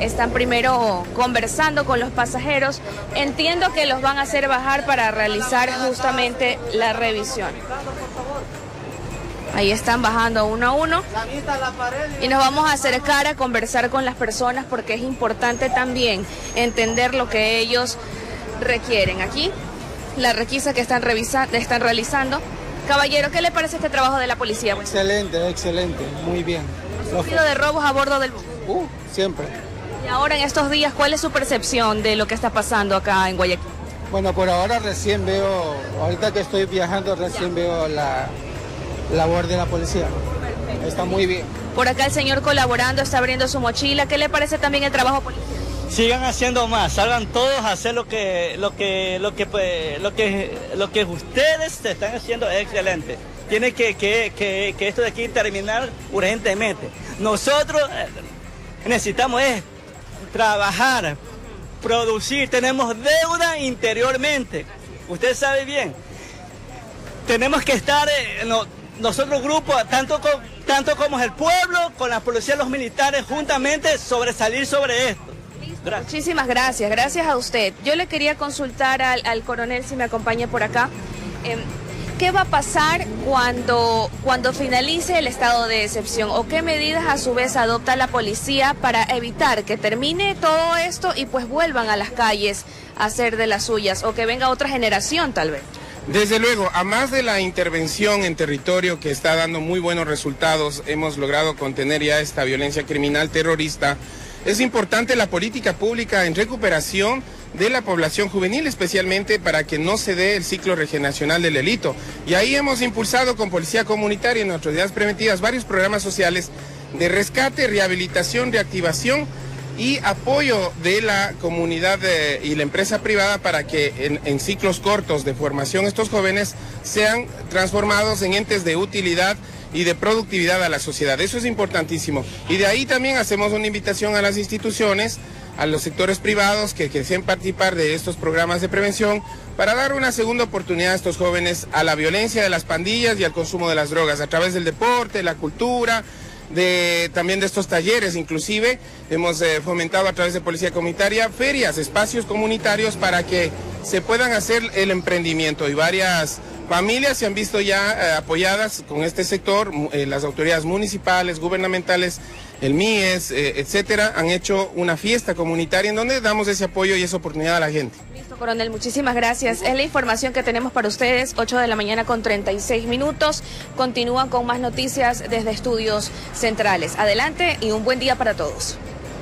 están primero conversando con los pasajeros. Entiendo que los van a hacer bajar para realizar justamente la revisión. Ahí están bajando uno a uno y nos vamos a acercar a conversar con las personas porque es importante también entender lo que ellos requieren. Aquí la requisa que están, revisando, están realizando. Caballero, ¿qué le parece este trabajo de la policía? Excelente, excelente, muy bien. ¿Ha sufrido de robos a bordo del bus? Uh, siempre. Y ahora en estos días, ¿cuál es su percepción de lo que está pasando acá en Guayaquil? Bueno, por ahora recién veo, ahorita que estoy viajando, recién veo la labor de la policía. Está muy bien. Por acá el señor colaborando, está abriendo su mochila. ¿Qué le parece también el trabajo policial? Sigan haciendo más, salgan todos a hacer lo que, lo que, lo que, pues, lo que, lo que ustedes están haciendo es excelente. Tiene que, que, que, que esto de aquí terminar urgentemente. Nosotros necesitamos es trabajar, producir, tenemos deuda interiormente. Usted sabe bien. Tenemos que estar, eh, no, nosotros grupos, tanto, con, tanto como el pueblo, con la policía y los militares, juntamente sobresalir sobre esto. Gracias. Muchísimas gracias, gracias a usted. Yo le quería consultar al, al coronel, si me acompaña por acá, eh, ¿qué va a pasar cuando, cuando finalice el estado de excepción? ¿O qué medidas a su vez adopta la policía para evitar que termine todo esto y pues vuelvan a las calles a hacer de las suyas? O que venga otra generación tal vez. Desde luego, a más de la intervención en territorio que está dando muy buenos resultados, hemos logrado contener ya esta violencia criminal terrorista. Es importante la política pública en recuperación de la población juvenil, especialmente para que no se dé el ciclo regeneracional del delito. Y ahí hemos impulsado con Policía Comunitaria en nuestras unidades preventivas varios programas sociales de rescate, rehabilitación, reactivación y apoyo de la comunidad de, y la empresa privada para que en, en ciclos cortos de formación estos jóvenes sean transformados en entes de utilidad y de productividad a la sociedad. Eso es importantísimo. Y de ahí también hacemos una invitación a las instituciones, a los sectores privados que, que deseen participar de estos programas de prevención para dar una segunda oportunidad a estos jóvenes a la violencia de las pandillas y al consumo de las drogas a través del deporte, la cultura, de, también de estos talleres. Inclusive hemos eh, fomentado a través de Policía Comunitaria ferias, espacios comunitarios para que se puedan hacer el emprendimiento y varias familias se han visto ya eh, apoyadas con este sector, eh, las autoridades municipales, gubernamentales, el M I E S, eh, etcétera, han hecho una fiesta comunitaria en donde damos ese apoyo y esa oportunidad a la gente. Listo, coronel, muchísimas gracias. Es la información que tenemos para ustedes, ocho de la mañana con treinta y seis minutos. Continúan con más noticias desde Estudios Centrales. Adelante y un buen día para todos.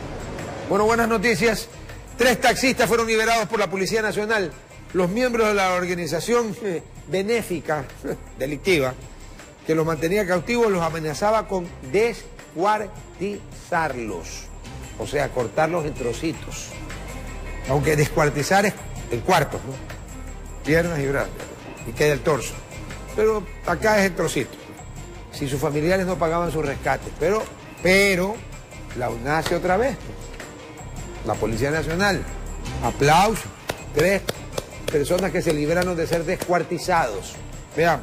Bueno, buenas noticias. Tres taxistas fueron liberados por la Policía Nacional. Los miembros de la organización eh, benéfica, eh, delictiva, que los mantenía cautivos, los amenazaba con descuartizarlos, o sea, cortarlos en trocitos. Aunque descuartizar es el cuarto, ¿no? Piernas y brazos, y queda el torso. Pero acá es el trocito. Si sus familiares no pagaban su rescate, pero, pero, la UNACE otra vez, la Policía Nacional, aplausos, tres personas que se liberaron de ser descuartizados. Veamos.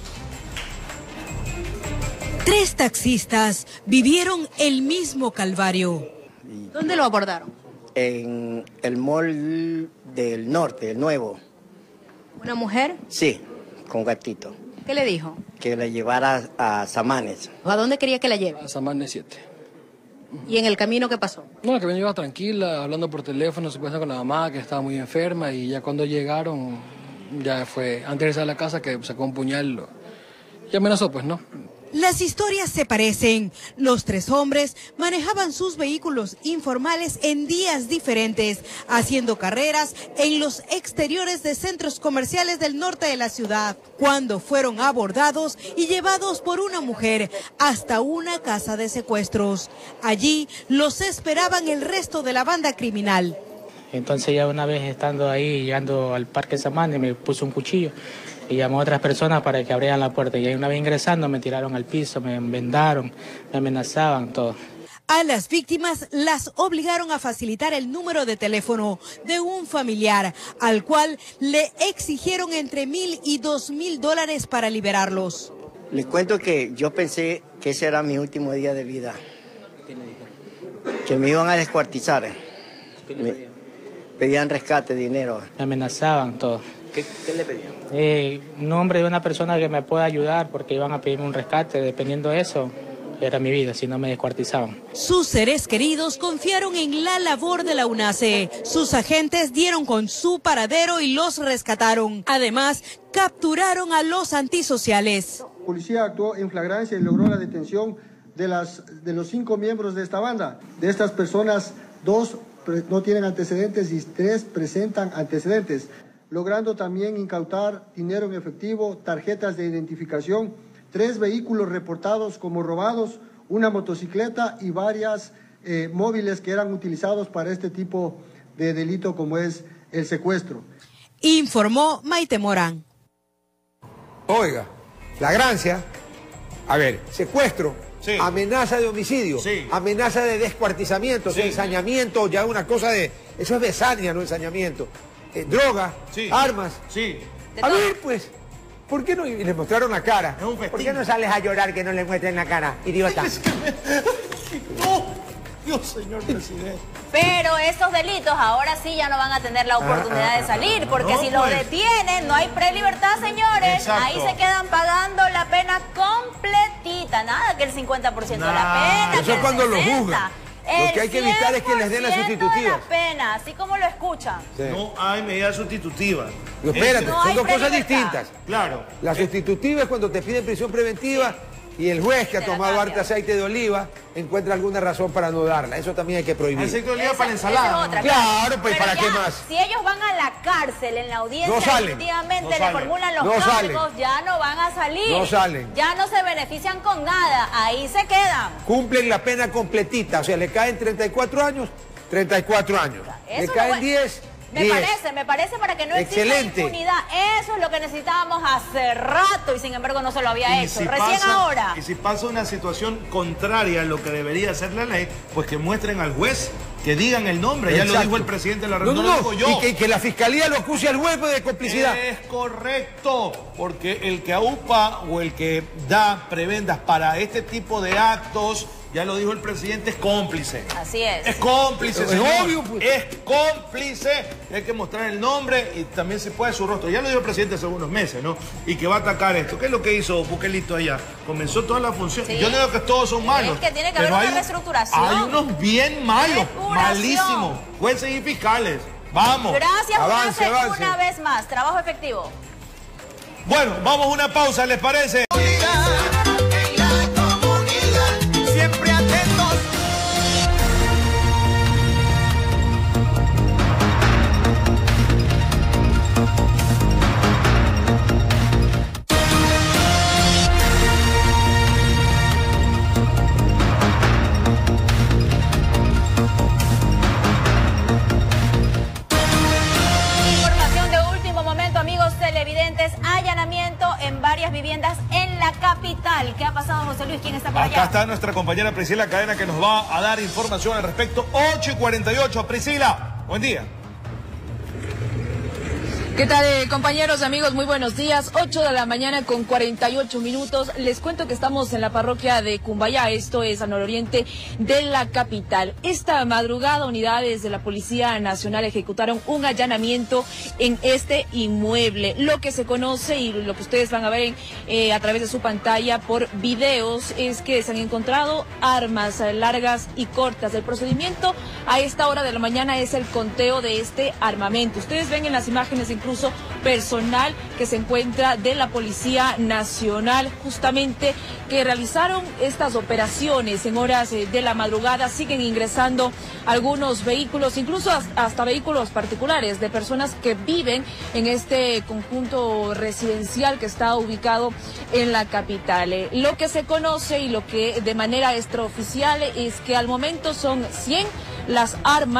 Tres taxistas vivieron el mismo calvario. ¿Dónde lo abordaron? En el mall del norte, el nuevo. ¿Una mujer? Sí, con gatito. ¿Qué le dijo? Que la llevara a Samanes. ¿A dónde quería que la lleve? A Samanes siete. ¿Y en el camino qué pasó? No, el camino iba tranquila, hablando por teléfono, supuestamente con la mamá que estaba muy enferma, y ya cuando llegaron, ya fue, antes de irse a la casa, que sacó un puñal y amenazó, pues, ¿no? Las historias se parecen. Los tres hombres manejaban sus vehículos informales en días diferentes, haciendo carreras en los exteriores de centros comerciales del norte de la ciudad, cuando fueron abordados y llevados por una mujer hasta una casa de secuestros. Allí los esperaban el resto de la banda criminal. Entonces ya una vez estando ahí, llegando al Parque Samanes, me puso un cuchillo y llamó a otras personas para que abrieran la puerta. Y ahí una vez ingresando me tiraron al piso, me vendaron, me amenazaban, todo. A las víctimas las obligaron a facilitar el número de teléfono de un familiar, al cual le exigieron entre mil y dos mil dólares para liberarlos. Les cuento que yo pensé que ese era mi último día de vida. Que me iban a descuartizar. ¿Qué le pedían? Me pedían rescate, dinero. Me amenazaban todo. ¿Qué, qué le pedían? Eh, nombre de una persona que me pueda ayudar porque iban a pedirme un rescate, dependiendo de eso. Era mi vida, si no me descuartizaban. Sus seres queridos confiaron en la labor de la UNACE. Sus agentes dieron con su paradero y los rescataron. Además, capturaron a los antisociales. La policía actuó en flagrancia y logró la detención de, las, de los cinco miembros de esta banda. De estas personas, dos no tienen antecedentes y tres presentan antecedentes, logrando también incautar dinero en efectivo, tarjetas de identificación, tres vehículos reportados como robados, una motocicleta y varias eh, móviles que eran utilizados para este tipo de delito como es el secuestro. Informó Maite Morán. Oiga, flagrancia, a ver, secuestro, sí. Amenaza de homicidio, sí. Amenaza de descuartizamiento, sí. Ensañamiento, ya una cosa de... Eso es besania, no ensañamiento. Eh, droga, sí. Armas. Sí. A ver, pues... ¿Por qué no? Y le mostraron la cara. ¿Por qué no sales a llorar que no le muestren la cara, idiota? Es que me... No, Dios, señor presidente. Pero estos delitos ahora sí ya no van a tener la oportunidad ah, de salir, porque no, si los pues. detienen, no hay prelibertad, señores. Exacto. Ahí se quedan pagando la pena completita, nada que el cincuenta por ciento nah. de la pena. Eso es cuando lo juzgan. Lo que hay que evitar es que les den las sustitutivas. De la pena, así como lo escuchan. Sí. No hay medidas sustitutivas. No, espérate, no son dos cosas distintas. Claro. La sustitutiva es cuando te piden prisión preventiva y el juez que ha tomado harta aceite de oliva encuentra alguna razón para no darla. Eso también hay que prohibir. Aceite de oliva para la ensalada. Otra, claro, claro, pues ¿para ya, qué más? Si ellos van a la cárcel en la audiencia, no salen, efectivamente no le formulan los no cargos, salen. ya no van a salir. No salen. Ya no se benefician con nada, ahí se quedan. Cumplen la pena completita, o sea, le caen treinta y cuatro años, treinta y cuatro años. Eso le caen no, diez. Me diez. parece, me parece para que no exista Excelente. impunidad. Eso es lo que necesitábamos hace rato y sin embargo no se lo había y hecho. Si Recién pasa, ahora. Y si pasa una situación contraria a lo que debería hacer la ley, pues que muestren al juez, que digan el nombre. Exacto. Ya lo dijo el presidente de la República. No, no, no, lo digo yo. Y que, que la fiscalía lo acuse al juez de complicidad. Es correcto, porque el que aupa o el que da prebendas para este tipo de actos, ya lo dijo el presidente, es cómplice. Así es. Es cómplice, es señor. obvio, pues. Es cómplice. Hay que mostrar el nombre y también se puede su rostro. Ya lo dijo el presidente hace unos meses, ¿no? Y que va a atacar esto. ¿Qué es lo que hizo Bukelito allá? Comenzó toda la función. Sí. Yo no digo que todos son malos. Es que tiene que haber una reestructuración. Hay unos bien malos, malísimos. Jueces y fiscales. Vamos. Gracias, avance, avance. Una vez más. Trabajo efectivo. Bueno, vamos a una pausa, ¿les parece? Siempre atentos. Información de último momento, amigos televidentes. Allanamiento en varias viviendas en la capital. ¿Qué ha pasado, José Luis? ¿Quién está por allá? Acá está nuestra compañera Priscila Cadena que nos va a dar información al respecto. ocho y cuarenta y ocho. Priscila, buen día. ¿Qué tal, eh, compañeros, amigos? Muy buenos días. ocho de la mañana con cuarenta y ocho minutos. Les cuento que estamos en la parroquia de Cumbayá, esto es al nororiente de la capital. Esta madrugada, unidades de la Policía Nacional ejecutaron un allanamiento en este inmueble. Lo que se conoce y lo que ustedes van a ver eh, a través de su pantalla por videos es que se han encontrado armas largas y cortas. El procedimiento a esta hora de la mañana es el conteo de este armamento. Ustedes ven en las imágenes incluso incluso personal que se encuentra de la Policía Nacional, justamente que realizaron estas operaciones en horas de la madrugada. Siguen ingresando algunos vehículos, incluso hasta vehículos particulares de personas que viven en este conjunto residencial que está ubicado en la capital. Lo que se conoce y lo que de manera extraoficial es que al momento son cien las armas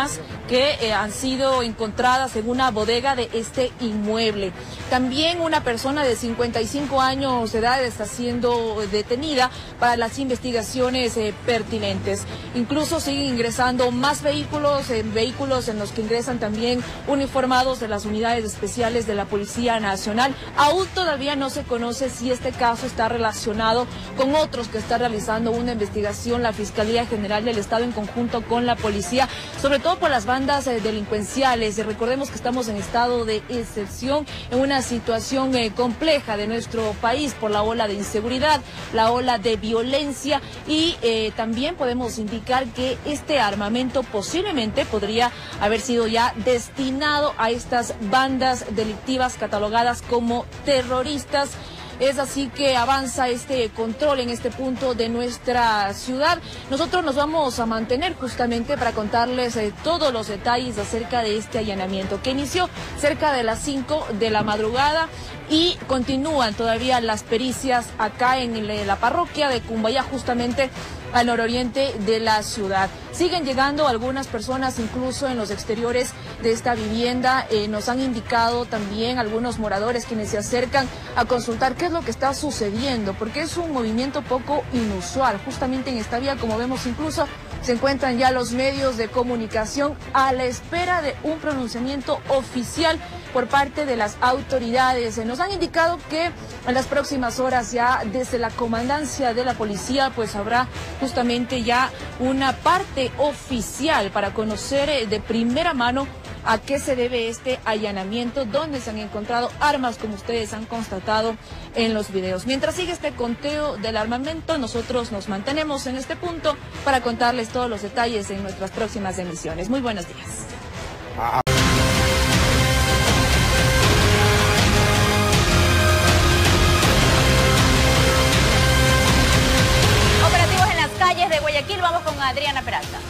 que eh, han sido encontradas en una bodega de este inmueble. También una persona de cincuenta y cinco años de edad está siendo detenida para las investigaciones eh, pertinentes. Incluso siguen ingresando más vehículos, eh, vehículos en los que ingresan también uniformados de las unidades especiales de la Policía Nacional. Aún todavía no se conoce si este caso está relacionado con otros que está realizando una investigación la Fiscalía General del Estado en conjunto con la policía, sobre todo por las bandas eh, delincuenciales. Y recordemos que estamos en estado de excepción, en una situación eh, compleja de nuestro país por la ola de inseguridad, la ola de violencia y eh, también podemos indicar que este armamento posiblemente podría haber sido ya destinado a estas bandas delictivas catalogadas como terroristas. Es así que avanza este control en este punto de nuestra ciudad. Nosotros nos vamos a mantener justamente para contarles eh, todos los detalles acerca de este allanamiento que inició cerca de las cinco de la madrugada y continúan todavía las pericias acá en la parroquia de Cumbayá, justamente al nororiente de la ciudad. Siguen llegando algunas personas incluso en los exteriores de esta vivienda. Eh, nos han indicado también algunos moradores quienes se acercan a consultar qué es lo que está sucediendo, porque es un movimiento poco inusual. Justamente en esta vía, como vemos, incluso se encuentran ya los medios de comunicación a la espera de un pronunciamiento oficial por parte de las autoridades. Nos han indicado que en las próximas horas ya desde la comandancia de la policía pues habrá justamente ya una parte oficial para conocer de primera mano a qué se debe este allanamiento, donde se han encontrado armas, como ustedes han constatado en los videos. Mientras sigue este conteo del armamento, nosotros nos mantenemos en este punto para contarles todos los detalles en nuestras próximas emisiones. Muy buenos días. Ah. Operativos en las calles de Guayaquil, vamos con Adriana Peralta.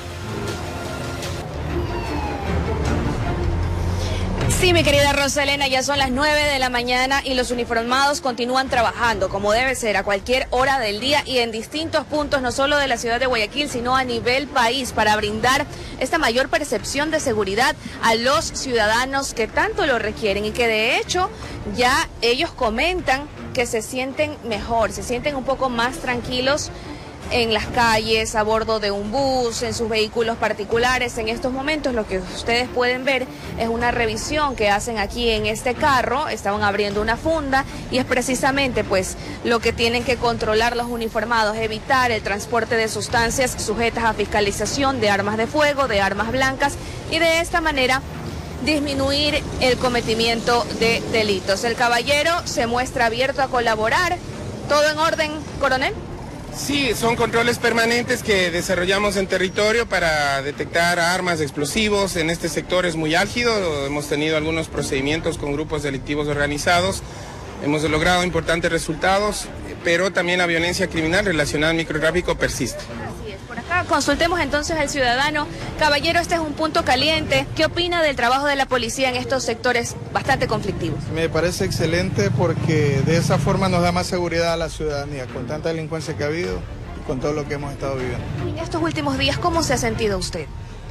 Sí, mi querida Rosalena, ya son las nueve de la mañana y los uniformados continúan trabajando como debe ser a cualquier hora del día y en distintos puntos, no solo de la ciudad de Guayaquil, sino a nivel país, para brindar esta mayor percepción de seguridad a los ciudadanos que tanto lo requieren y que de hecho ya ellos comentan que se sienten mejor, se sienten un poco más tranquilos en las calles, a bordo de un bus, en sus vehículos particulares. En estos momentos lo que ustedes pueden ver es una revisión que hacen aquí en este carro. Estaban abriendo una funda y es precisamente pues lo que tienen que controlar los uniformados, evitar el transporte de sustancias sujetas a fiscalización, de armas de fuego, de armas blancas, y de esta manera disminuir el cometimiento de delitos. El caballero se muestra abierto a colaborar. ¿Todo en orden, coronel? Sí, son controles permanentes que desarrollamos en territorio para detectar armas, explosivos. En este sector es muy álgido, hemos tenido algunos procedimientos con grupos delictivos organizados, hemos logrado importantes resultados, pero también la violencia criminal relacionada al microtráfico persiste. Así es, por acá consultemos entonces al ciudadano. Caballero, este es un punto caliente. ¿Qué opina del trabajo de la policía en estos sectores bastante conflictivos? Me parece excelente porque de esa forma nos da más seguridad a la ciudadanía, con tanta delincuencia que ha habido y con todo lo que hemos estado viviendo. En estos últimos días, ¿cómo se ha sentido usted?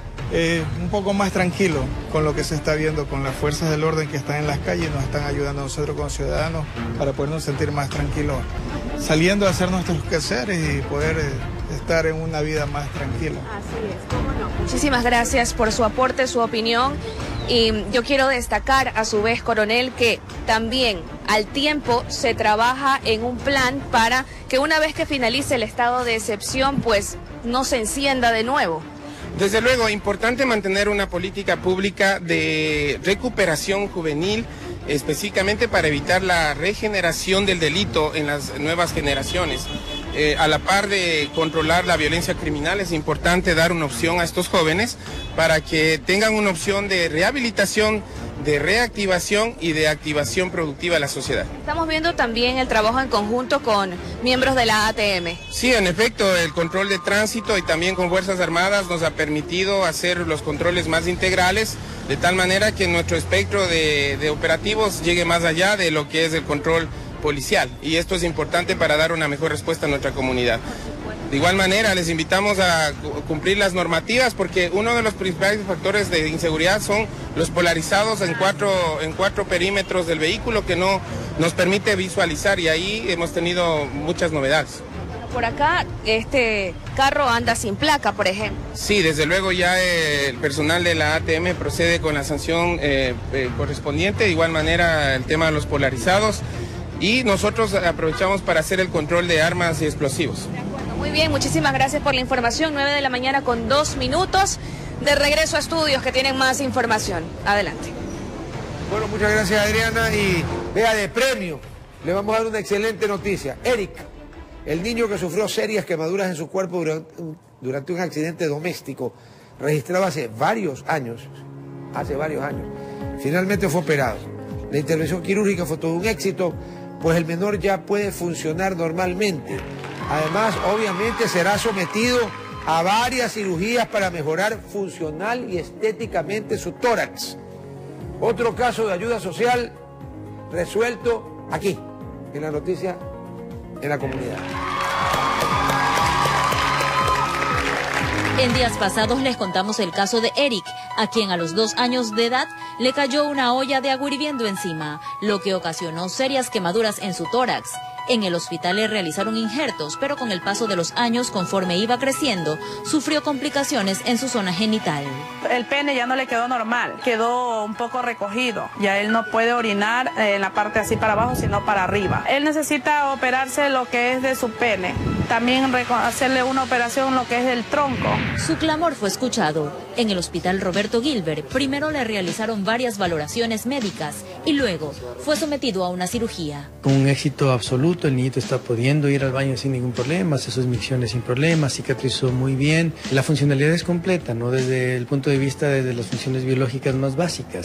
Eh, un poco más tranquilo con lo que se está viendo, con las fuerzas del orden que están en las calles, nos están ayudando a nosotros como ciudadanos para podernos sentir más tranquilos, saliendo a hacer nuestros quehaceres y poder eh, estar en una vida más tranquila. Así es, cómo no. Muchísimas gracias por su aporte, su opinión. Y yo quiero destacar a su vez, coronel, que también al tiempo se trabaja en un plan para que una vez que finalice el estado de excepción, pues no se encienda de nuevo. Desde luego, importante mantener una política pública de recuperación juvenil, específicamente para evitar la regeneración del delito en las nuevas generaciones. Eh, a la par de controlar la violencia criminal, es importante dar una opción a estos jóvenes para que tengan una opción de rehabilitación, de reactivación y de activación productiva de la sociedad. Estamos viendo también el trabajo en conjunto con miembros de la A T M. Sí, en efecto, el control de tránsito y también con Fuerzas Armadas nos ha permitido hacer los controles más integrales, de tal manera que nuestro espectro de, de operativos llegue más allá de lo que es el control policial, y esto es importante para dar una mejor respuesta a nuestra comunidad. De igual manera, les invitamos a cumplir las normativas porque uno de los principales factores de inseguridad son los polarizados en cuatro, en cuatro perímetros del vehículo que no nos permite visualizar, y ahí hemos tenido muchas novedades. Por acá, este carro anda sin placa, por ejemplo. Sí, desde luego ya eh, el personal de la A T M procede con la sanción eh, eh, correspondiente. De igual manera, el tema de los polarizados. Y nosotros aprovechamos para hacer el control de armas y explosivos. Muy bien, muchísimas gracias por la información. nueve de la mañana con dos minutos. De regreso a estudios que tienen más información. Adelante. Bueno, muchas gracias, Adriana. Y vea, de premio, le vamos a dar una excelente noticia. Eric, el niño que sufrió serias quemaduras en su cuerpo durante, durante un accidente doméstico registrado hace varios años, hace varios años, finalmente fue operado. La intervención quirúrgica fue todo un éxito, pues el menor ya puede funcionar normalmente. Además, obviamente será sometido a varias cirugías para mejorar funcional y estéticamente su tórax. Otro caso de ayuda social resuelto aquí, en la noticia en la comunidad. En días pasados les contamos el caso de Eric, a quien a los dos años de edad le cayó una olla de agua hirviendo encima, lo que ocasionó serias quemaduras en su tórax. En el hospital le realizaron injertos, pero con el paso de los años, conforme iba creciendo, sufrió complicaciones en su zona genital. El pene ya no le quedó normal, quedó un poco recogido. Ya él no puede orinar en la parte así para abajo, sino para arriba. Él necesita operarse lo que es de su pene. También hacerle una operación lo que es del tronco. Su clamor fue escuchado. En el hospital Roberto Gilbert, primero le realizaron varias valoraciones médicas y luego fue sometido a una cirugía. Con un éxito absoluto, el niñito está pudiendo ir al baño sin ningún problema, hace sus micciones sin problema, cicatrizó muy bien. La funcionalidad es completa, ¿no? Desde el punto de vista de las funciones biológicas más básicas.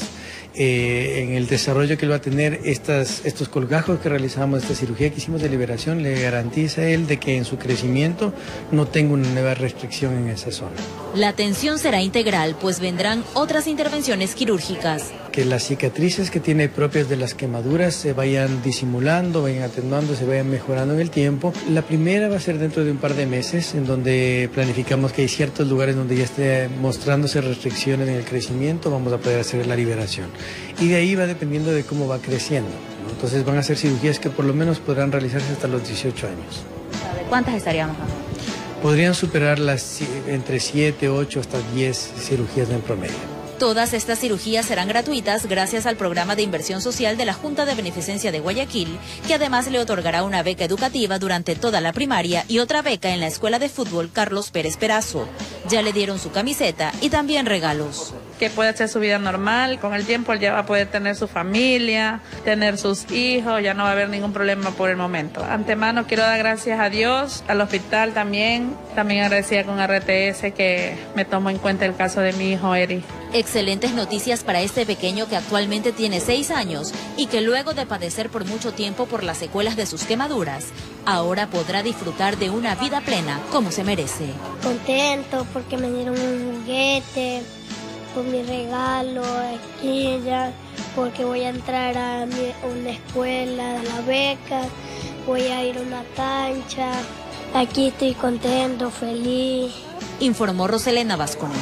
Eh, en el desarrollo que él va a tener, estas, estos colgajos que realizamos, esta cirugía que hicimos de liberación, le garantiza a él de que en su crecimiento no tenga una nueva restricción en esa zona. La atención será integral, pues vendrán otras intervenciones quirúrgicas. Que las cicatrices que tiene propias de las quemaduras se vayan disimulando, vayan atenuando, se vayan mejorando en el tiempo. La primera va a ser dentro de un par de meses, en donde planificamos que hay ciertos lugares donde ya esté mostrándose restricciones en el crecimiento, vamos a poder hacer la liberación. Y de ahí va dependiendo de cómo va creciendo, ¿no? Entonces van a ser cirugías que por lo menos podrán realizarse hasta los dieciocho años. ¿De cuántas estaríamos hablando? Podrían superar las entre siete, ocho hasta diez cirugías en promedio. Todas estas cirugías serán gratuitas gracias al programa de inversión social de la Junta de Beneficencia de Guayaquil, que además le otorgará una beca educativa durante toda la primaria y otra beca en la Escuela de Fútbol Carlos Pérez Perazo. Ya le dieron su camiseta y también regalos. Que puede hacer su vida normal, con el tiempo él ya va a poder tener su familia, tener sus hijos, ya no va a haber ningún problema por el momento. Antemano quiero dar gracias a Dios, al hospital también, también agradecida con R T S que me tomó en cuenta el caso de mi hijo Eri. Excelentes noticias para este pequeño que actualmente tiene seis años y que luego de padecer por mucho tiempo por las secuelas de sus quemaduras, ahora podrá disfrutar de una vida plena como se merece. Contento porque me dieron un juguete, por mi regalo, aquí ya, porque voy a entrar a mi, una escuela de la beca, voy a ir a una cancha, aquí estoy contento, feliz. Informó Roselena Vázquez.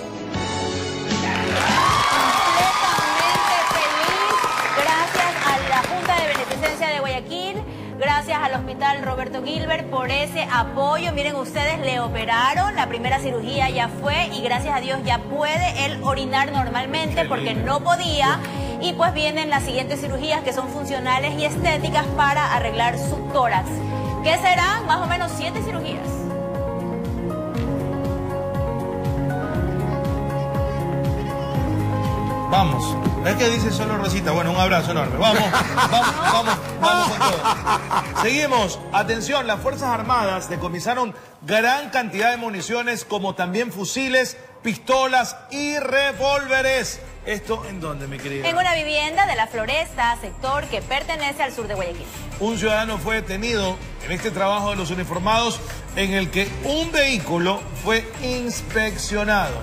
Gracias al Hospital Roberto Gilbert por ese apoyo. Miren ustedes, le operaron, la primera cirugía ya fue y gracias a Dios ya puede él orinar normalmente porque no podía. Y pues vienen las siguientes cirugías que son funcionales y estéticas para arreglar su tórax. ¿Qué serán? Más o menos siete cirugías. Vamos. Es que dice solo Rosita. Bueno, un abrazo enorme. Vamos, vamos, vamos, vamos con todo. Seguimos. Atención, las Fuerzas Armadas decomisaron gran cantidad de municiones, como también fusiles, pistolas y revólveres. ¿Esto en dónde, mi querida? En una vivienda de La Floresta, sector que pertenece al sur de Guayaquil. Un ciudadano fue detenido en este trabajo de los uniformados en el que un vehículo fue inspeccionado.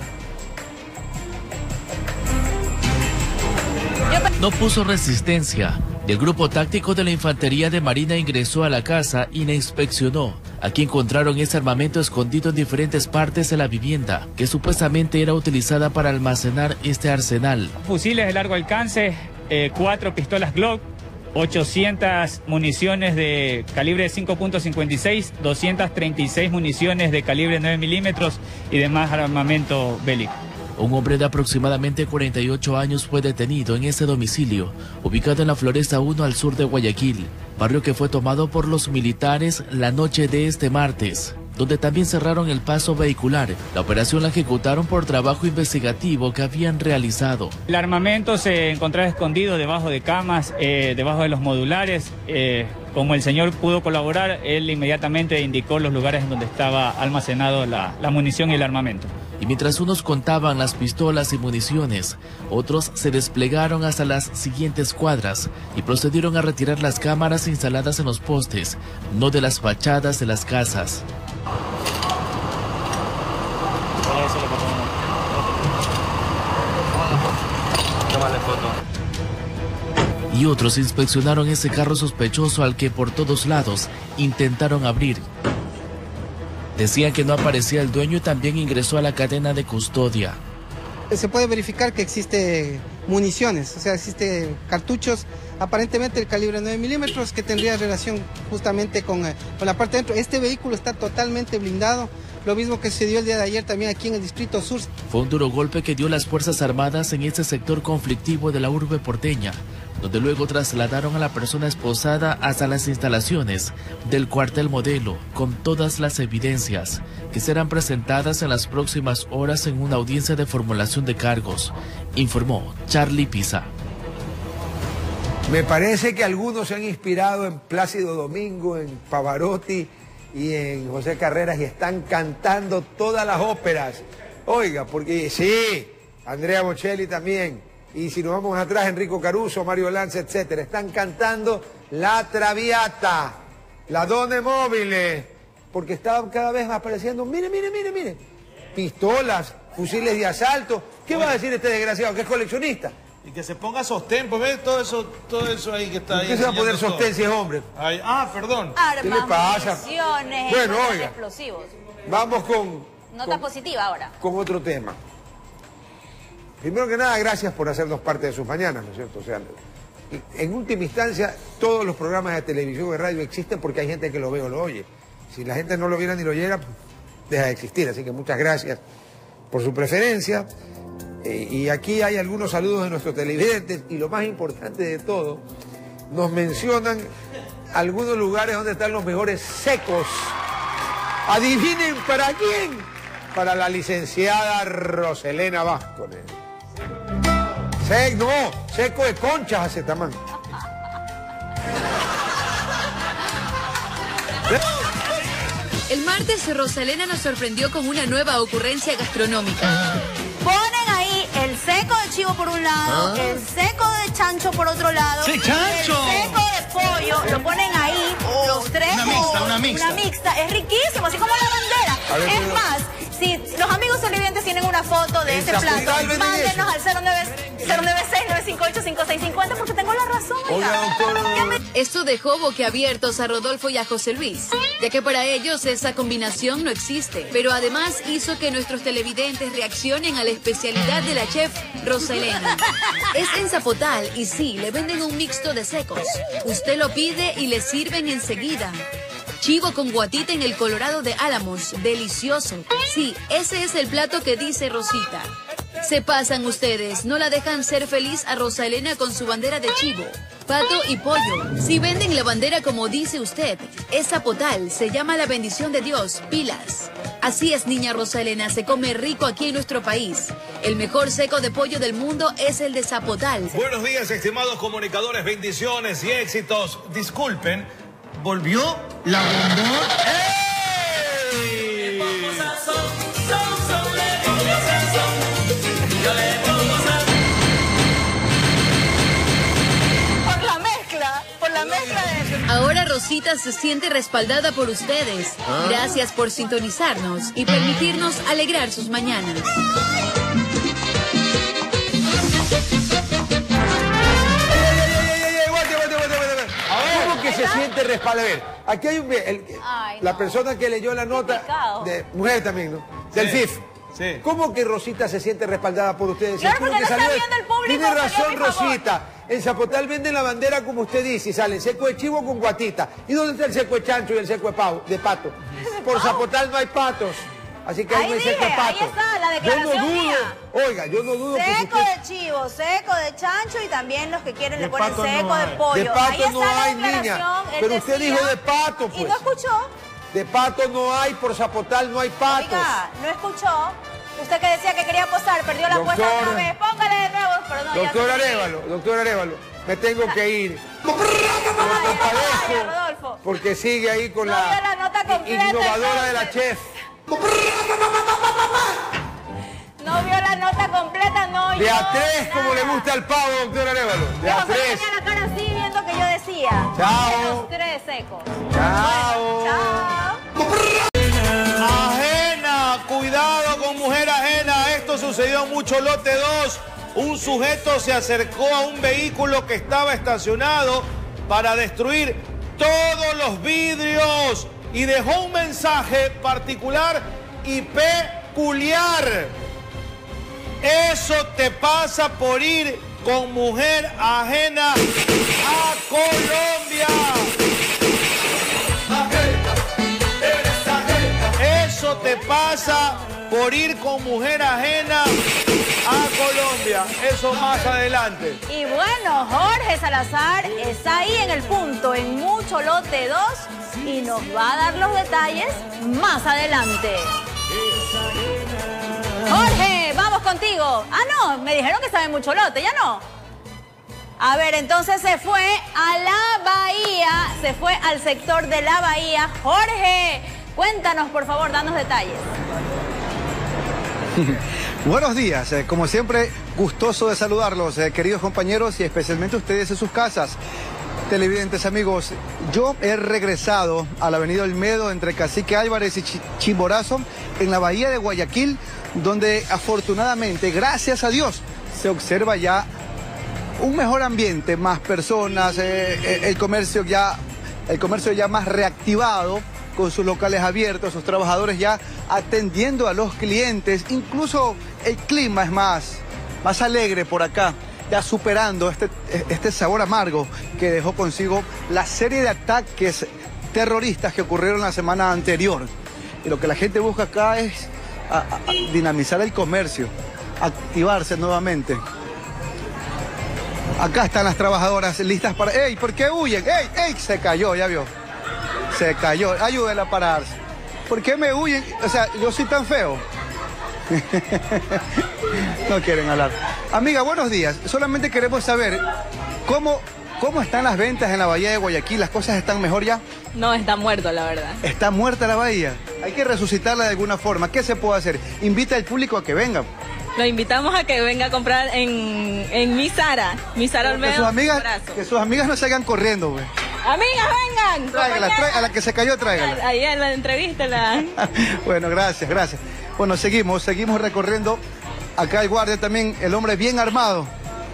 No puso resistencia. El grupo táctico de la Infantería de Marina ingresó a la casa y la inspeccionó. Aquí encontraron ese armamento escondido en diferentes partes de la vivienda, que supuestamente era utilizada para almacenar este arsenal. Fusiles de largo alcance, eh, cuatro pistolas Glock, ochocientas municiones de calibre cinco punto cincuenta y seis, doscientas treinta y seis municiones de calibre nueve milímetros y demás armamento bélico. Un hombre de aproximadamente cuarenta y ocho años fue detenido en ese domicilio, ubicado en la Floresta uno al sur de Guayaquil, barrio que fue tomado por los militares la noche de este martes, donde también cerraron el paso vehicular. La operación la ejecutaron por trabajo investigativo que habían realizado. El armamento se encontraba escondido debajo de camas, eh, debajo de los modulares. Eh, como el señor pudo colaborar, él inmediatamente indicó los lugares en donde estaba almacenado la, la munición y el armamento. Y mientras unos contaban las pistolas y municiones, otros se desplegaron hasta las siguientes cuadras y procedieron a retirar las cámaras instaladas en los postes, no de las fachadas de las casas. Y otros inspeccionaron ese carro sospechoso al que por todos lados intentaron abrir. Decían que no aparecía el dueño y también ingresó a la cadena de custodia. Se puede verificar que existe municiones, o sea, existe cartuchos, aparentemente el calibre nueve milímetros, que tendría relación justamente con, con la parte de dentro. Este vehículo está totalmente blindado, lo mismo que se dio el día de ayer también aquí en el Distrito Sur. Fue un duro golpe que dio las Fuerzas Armadas en ese sector conflictivo de la urbe porteña, donde luego trasladaron a la persona esposada hasta las instalaciones del cuartel Modelo, con todas las evidencias que serán presentadas en las próximas horas en una audiencia de formulación de cargos, informó Charlie Pisa. Me parece que algunos se han inspirado en Plácido Domingo, en Pavarotti y en José Carreras y están cantando todas las óperas. Oiga, porque sí, Andrea Bocelli también. Y si nos vamos atrás, Enrico Caruso, Mario Lanza, etcétera, están cantando La Traviata, La Donne Mobile, porque estaban cada vez apareciendo, mire, mire, mire, mire, pistolas, fusiles de asalto. ¿Qué va a decir este desgraciado, que es coleccionista? Y que se ponga sostén, pues ve todo eso, todo eso ahí que está ahí. ¿Qué se va a poner sostén si es hombre? Ay, ah, perdón. Armas, ¿Qué le pasa? municiones, Bueno, armas oiga, explosivos. vamos con, Nota con, positiva ahora. con otro tema. Primero que nada, gracias por hacernos parte de sus mañanas, ¿no es cierto? O sea, en última instancia, todos los programas de televisión y de radio existen porque hay gente que lo ve o lo oye. Si la gente no lo viera ni lo oyera, deja de existir. Así que muchas gracias por su preferencia. Eh, y aquí hay algunos saludos de nuestros televidentes y lo más importante de todo, nos mencionan algunos lugares donde están los mejores secos. Adivinen para quién. Para la licenciada Roselena Vázquez. Se, no, seco de conchas hace tamán. El martes Roselena nos sorprendió con una nueva ocurrencia gastronómica. Ponen ahí el seco de chivo por un lado, ¿Ah? el seco de chancho por otro lado, ¡Sí, chancho! el seco de pollo, lo ponen ahí, Oh, los tres. una mixta, o- una mixta. Una mixta, es riquísimo, así como la bandera. A ver, es pero- más, si los amigos televidentes tienen una foto de En ese Zapotal plato, venden mándenos eso. al cero nueve seis, nueve cinco ocho, cinco seis cinco cero porque tengo la razón. oiga. Esto dejó boquiabiertos a Rodolfo y a José Luis, ya que para ellos esa combinación no existe, pero además hizo que nuestros televidentes reaccionen a la especialidad de la chef Roselena. Es en Zapotal y sí, le venden un mixto de secos. Usted lo pide y le sirven enseguida. Chivo con guatita en el Colorado de Álamos, delicioso. Sí, ese es el plato que dice Rosita. Se pasan ustedes, no la dejan ser feliz a Roselena con su bandera de chivo, pato y pollo. Si venden la bandera como dice usted, es Zapotal, se llama la bendición de Dios, pilas. Así es, niña Roselena, se come rico aquí en nuestro país. El mejor seco de pollo del mundo es el de Zapotal. Buenos días, estimados comunicadores, bendiciones y éxitos. Disculpen, ¿volvió la bombón? ¡Ey! Por la mezcla, por la mezcla de... Ahora Rosita se siente respaldada por ustedes. Ah. Gracias por sintonizarnos y permitirnos alegrar sus mañanas. ¿Cómo que se siente siente respaldada. A ver, aquí hay un... el- Ay, la no. persona que leyó la nota, Complicado. de mujer también, ¿no? Del Sí. F I F. Sí. ¿Cómo que Rosita se siente respaldada por ustedes? Claro, Aquí lo porque que no está salió es- viendo el público, Tiene salió razón a mi favor. Rosita. En Zapotal venden la bandera como usted dice y sale seco de chivo con guatita. ¿Y dónde está el seco de chancho y el seco de, pavo, de pato? Por Zapotal no hay patos. Así que ahí, Ahí no hay seco de dije, ahí pato. está, la Yo declaración no dudo, mía. oiga, yo no dudo que si Seco usted... de chivo, seco de chancho y también los que quieren De le ponen pato seco no de hay. pollo. De pato Ahí está no la hay, declaración, niña. él Pero usted decía, dijo de pato, ¿Y pues. no escuchó? De pato no hay, por Zapotal no hay patos. Oiga, ¿no escuchó? Usted que decía que quería apostar, perdió la apuesta Doctor- otra vez. Póngale de nuevo, pero no, ya Doctor se- Arévalo, doctor Arévalo, me tengo que ir. Me Ay, compadezco Rodolfo. porque sigue ahí con No la, vio la nota completa, innovadora de la entonces. chef. No vio la nota completa, no De yo, a tres, como nada. le gusta al pavo, doctor Arévalo. De Yo a José tres. tenía la cara así viendo que yo decía. Chao. Los tres secos. Chao. Chao. Ajena, cuidado con mujer ajena. Esto sucedió en Mucho Lote dos. Un sujeto se acercó a un vehículo que estaba estacionado para destruir todos los vidrios y dejó un mensaje particular y peculiar. Eso te pasa por ir con mujer ajena a Colombia. Eso te pasa por ir con mujer ajena a Colombia. Eso más adelante. Y bueno, Jorge Salazar está ahí en el punto, en Mucho Lote dos, y nos va a dar los detalles más adelante. Jorge, vamos contigo. Ah, no, me dijeron que estaba en Mucho Lote, ya no. A ver, entonces se fue a la bahía, se fue al sector de la bahía. Jorge, cuéntanos, por favor, danos detalles. Buenos días, eh, como siempre, gustoso de saludarlos, eh, queridos compañeros y especialmente ustedes en sus casas. Televidentes amigos, yo he regresado a la avenida Olmedo entre Cacique Álvarez y Ch- Chimborazo en la bahía de Guayaquil, donde afortunadamente, gracias a Dios, se observa ya un mejor ambiente, más personas, eh, eh, el comercio ya, el comercio ya más reactivado, con sus locales abiertos, sus trabajadores ya atendiendo a los clientes, incluso el clima es más, más alegre por acá, ya superando este, este sabor amargo que dejó consigo la serie de ataques terroristas que ocurrieron la semana anterior. Y lo que la gente busca acá es a- a- a dinamizar el comercio, activarse nuevamente. Acá están las trabajadoras listas para... ¡Ey! ¿Por qué huyen? ¡Ey! ¡Ey! Se cayó, ya vio. Se cayó. Ayúdenla a pararse. ¿Por qué me huyen? O sea, yo soy tan feo. No quieren hablar. Amiga, buenos días. Solamente queremos saber cómo, cómo están las ventas en la bahía de Guayaquil. ¿Las cosas están mejor ya? No, está muerto, la verdad. Está muerta la bahía. Hay que resucitarla de alguna forma. ¿Qué se puede hacer? Invita al público a que venga. Lo invitamos a que venga a comprar en, en mi Sara, mi Sara Que Olmedo. sus amigas, Brazo. que sus amigas no salgan corriendo, güey. Amigas, vengan. Tráigala, compañeras. tráigala, a la que se cayó, tráigala. Ahí en la entrevista. La... Bueno, gracias, gracias. Bueno, seguimos, seguimos recorriendo. Acá el guardia también, el hombre bien armado.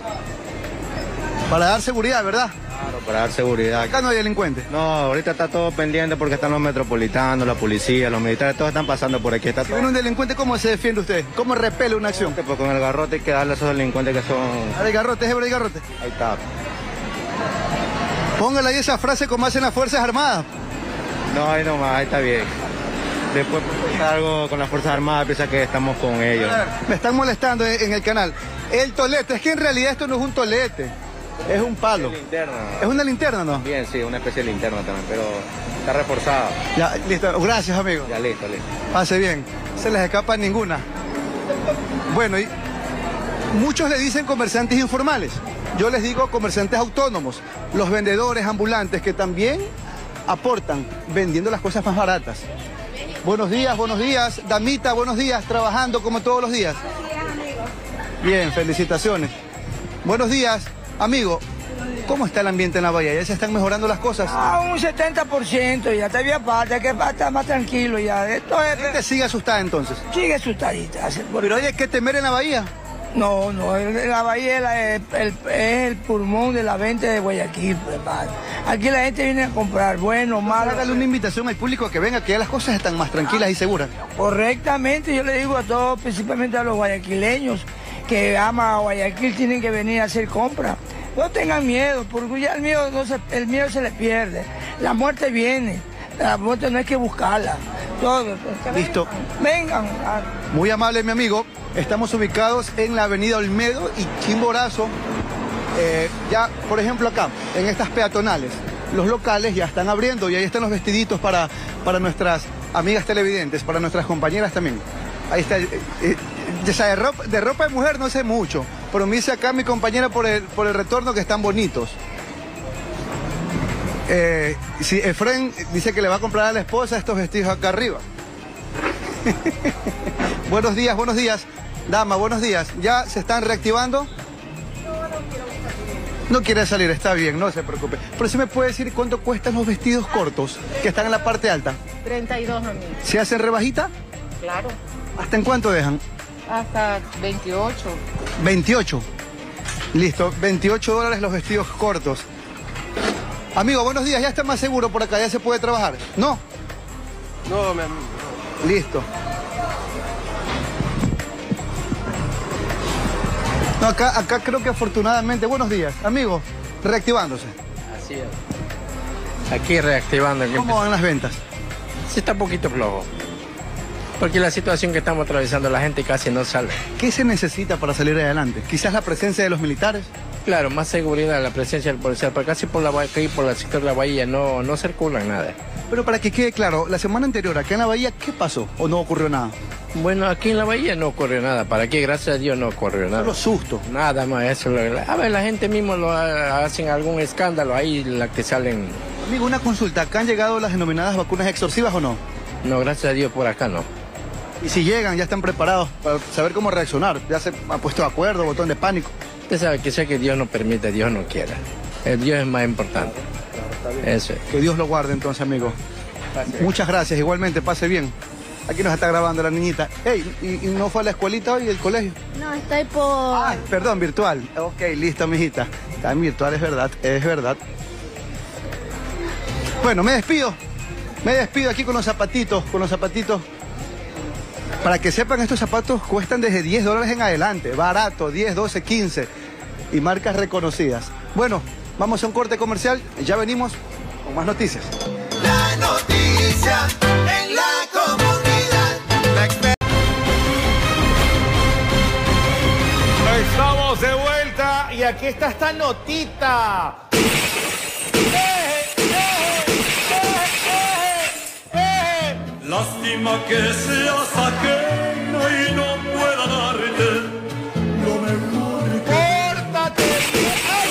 Para dar seguridad, ¿verdad? Claro, para dar seguridad. Acá no hay delincuentes. No, ahorita está todo pendiente porque están los metropolitanos, la policía, los militares, todos están pasando por aquí. Está Si todo... viene un delincuente, ¿cómo se defiende usted? ¿Cómo repele una acción? Pues con el garrote hay que darle a esos delincuentes que son... A ver, el garrote, es el garrote. Ahí está. Póngale ahí esa frase como hacen las Fuerzas Armadas. No, ahí nomás, ahí está bien. Después pasa algo con las Fuerzas Armadas, piensa que estamos con ellos. Me están molestando en, en el canal. El tolete, es que en realidad esto no es un tolete, es un palo. Linterna. ¿Es una linterna, no? Bien, sí, una especie de linterna también, pero está reforzada. Ya, listo. Gracias, amigo. Ya, listo, listo. Pase bien. Se les escapa ninguna. Bueno, y muchos le dicen comerciantes informales. Yo les digo comerciantes autónomos, los vendedores ambulantes que también aportan vendiendo las cosas más baratas. Buenos días, buenos días. Damita, buenos días. Trabajando como todos los días. Bien, felicitaciones. Buenos días, amigo. ¿Cómo está el ambiente en la bahía? ¿Ya se están mejorando las cosas? Ah, un setenta por ciento, ya todavía falta, que está más tranquilo ya. Esto ¿La es, gente sigue asustada entonces? sigue asustadita. Pero hay que temer en la bahía. No, no, el- la bahía es, la- el, el- es el pulmón de la venta de Guayaquil, pues, hermano. Aquí la gente viene a comprar, bueno, malo. Hágale una invitación al público a que venga, que ya las cosas están más tranquilas y seguras. Correctamente, yo le digo a todos, principalmente a los guayaquileños, que aman a Guayaquil, tienen que venir a hacer compras. No tengan miedo, porque ya el miedo, no se, el miedo se les pierde. La muerte viene, la muerte no hay que buscarla. Todo. Listo. Vengan. Muy amable, mi amigo. Estamos ubicados en la avenida Olmedo y Chimborazo. Eh, ya, por ejemplo, acá, en estas peatonales, los locales ya están abriendo y ahí están los vestiditos para, para nuestras amigas televidentes, para nuestras compañeras también. Ahí está. Eh, eh, o sea, de, ropa, de ropa de mujer no sé mucho, pero me dice acá mi compañera por el, por el retorno que están bonitos. Eh, sí, Efren dice que le va a comprar a la esposa estos vestidos acá arriba. Buenos días, buenos días. Dama, buenos días. ¿Ya se están reactivando? No quiere salir, está bien, no se preocupe. Pero si me puede decir cuánto cuestan los vestidos cortos que están en la parte alta. treinta y dos, amigo. ¿Se hacen rebajita? Claro. ¿Hasta en cuánto dejan? Hasta veintiocho. veintiocho. Listo, veintiocho dólares los vestidos cortos. Amigo, buenos días, ya está más seguro por acá, ya se puede trabajar. ¿No? No, mi amigo. Listo. No, acá, acá creo que afortunadamente, buenos días, amigo, reactivándose. Así es. Aquí reactivando. ¿Cómo van las ventas? Sí, está un poquito flojo. Porque la situación que estamos atravesando, la gente casi no sale. ¿Qué se necesita para salir adelante? ¿Quizás la presencia de los militares? Claro, más seguridad, la presencia del policía, porque casi por la bahía, por el sector de la bahía no, no circulan nada. Pero para que quede claro, la semana anterior acá en la bahía, ¿qué pasó? ¿O no ocurrió nada? Bueno, aquí en la bahía no ocurrió nada. ¿Para qué? Gracias a Dios no ocurrió nada. Solo susto. Nada más, eso. Lo, a ver, la gente mismo lo ha- hacen algún escándalo ahí, la que salen. Amigo, una consulta, ¿acá han llegado las denominadas vacunas extorsivas o no? No, gracias a Dios por acá no. Y si llegan, ya están preparados para saber cómo reaccionar. Ya se ha puesto de acuerdo, botón de pánico. Usted sabe que sea que Dios no permite, Dios no quiera. El Dios es más importante. Eso es. Que Dios lo guarde entonces, amigo. Gracias. Muchas gracias, igualmente, pase bien. Aquí nos está grabando la niñita. Ey, ¿y, y no fue a la escuelita hoy, el colegio? No, estoy por... Ay, perdón, virtual. Ok, listo, mijita. Está en virtual, es verdad, es verdad. Bueno, me despido. Me despido aquí con los zapatitos, con los zapatitos. Para que sepan, estos zapatos cuestan desde diez dólares en adelante. Barato, diez, doce, quince. Y marcas reconocidas. Bueno, vamos a un corte comercial. Ya venimos con más noticias. La noticia en la comunidad. La exper- Estamos de vuelta y aquí está esta notita. Lástima que seas ajeno y no pueda darte lo mejor. ¡Pórtate! ¡Ay,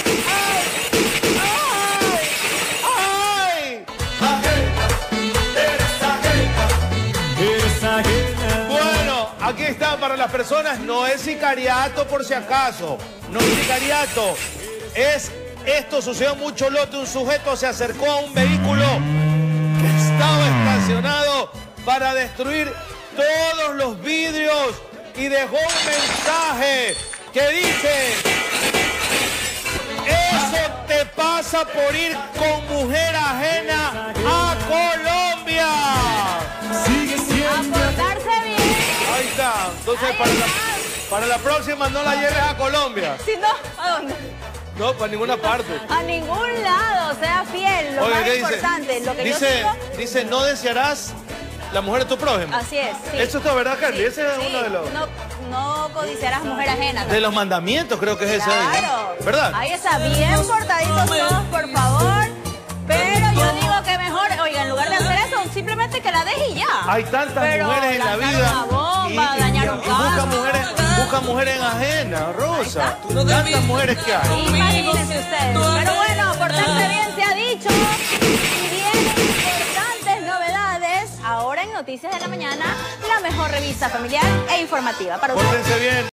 ay! ¡Ay! ¡Ay! Eres ajena, eres ajena. Bueno, aquí está para las personas. No es sicariato por si acaso. No es sicariato. Es, esto sucedió en Mucho Lote. Un sujeto se acercó a un vehículo que estaba estacionado para destruir todos los vidrios y dejó un mensaje que dice: eso te pasa por ir con mujer ajena a Colombia. Sigue siendo. A portarse bien. Ahí está. Entonces para la, para la próxima no la lleves a Colombia. Si no, ¿a dónde? No, para ninguna parte. A ningún lado, sea fiel, lo Oye, más ¿qué dice? importante. Lo que Dice, yo digo, dice, no desearás la mujer de tu prójimo. así es. Sí. Eso está, ¿verdad, Carly? Sí, Ese es sí. uno de los, No, no codiciarás mujer ajena. de los mandamientos, creo que es ese. ahí, Claro. ¿no? ¿Verdad? Ahí está, bien portaditos todos, por favor. Pero yo digo que mejor, oiga, en lugar de hacer eso, simplemente que la deje y ya. Hay tantas Pero mujeres en la lanzar vida. una bomba, y, y- dañar un y busca carro. mujeres, busca mujeres ajenas, Rosa. Tantas mujeres que hay. Imagínense ustedes. Pero bueno, portarse bien se ha dicho. Y vienen importantes novedades. Ahora en Noticias de la Mañana, la mejor revista familiar e informativa para ustedes. Pórtense bien.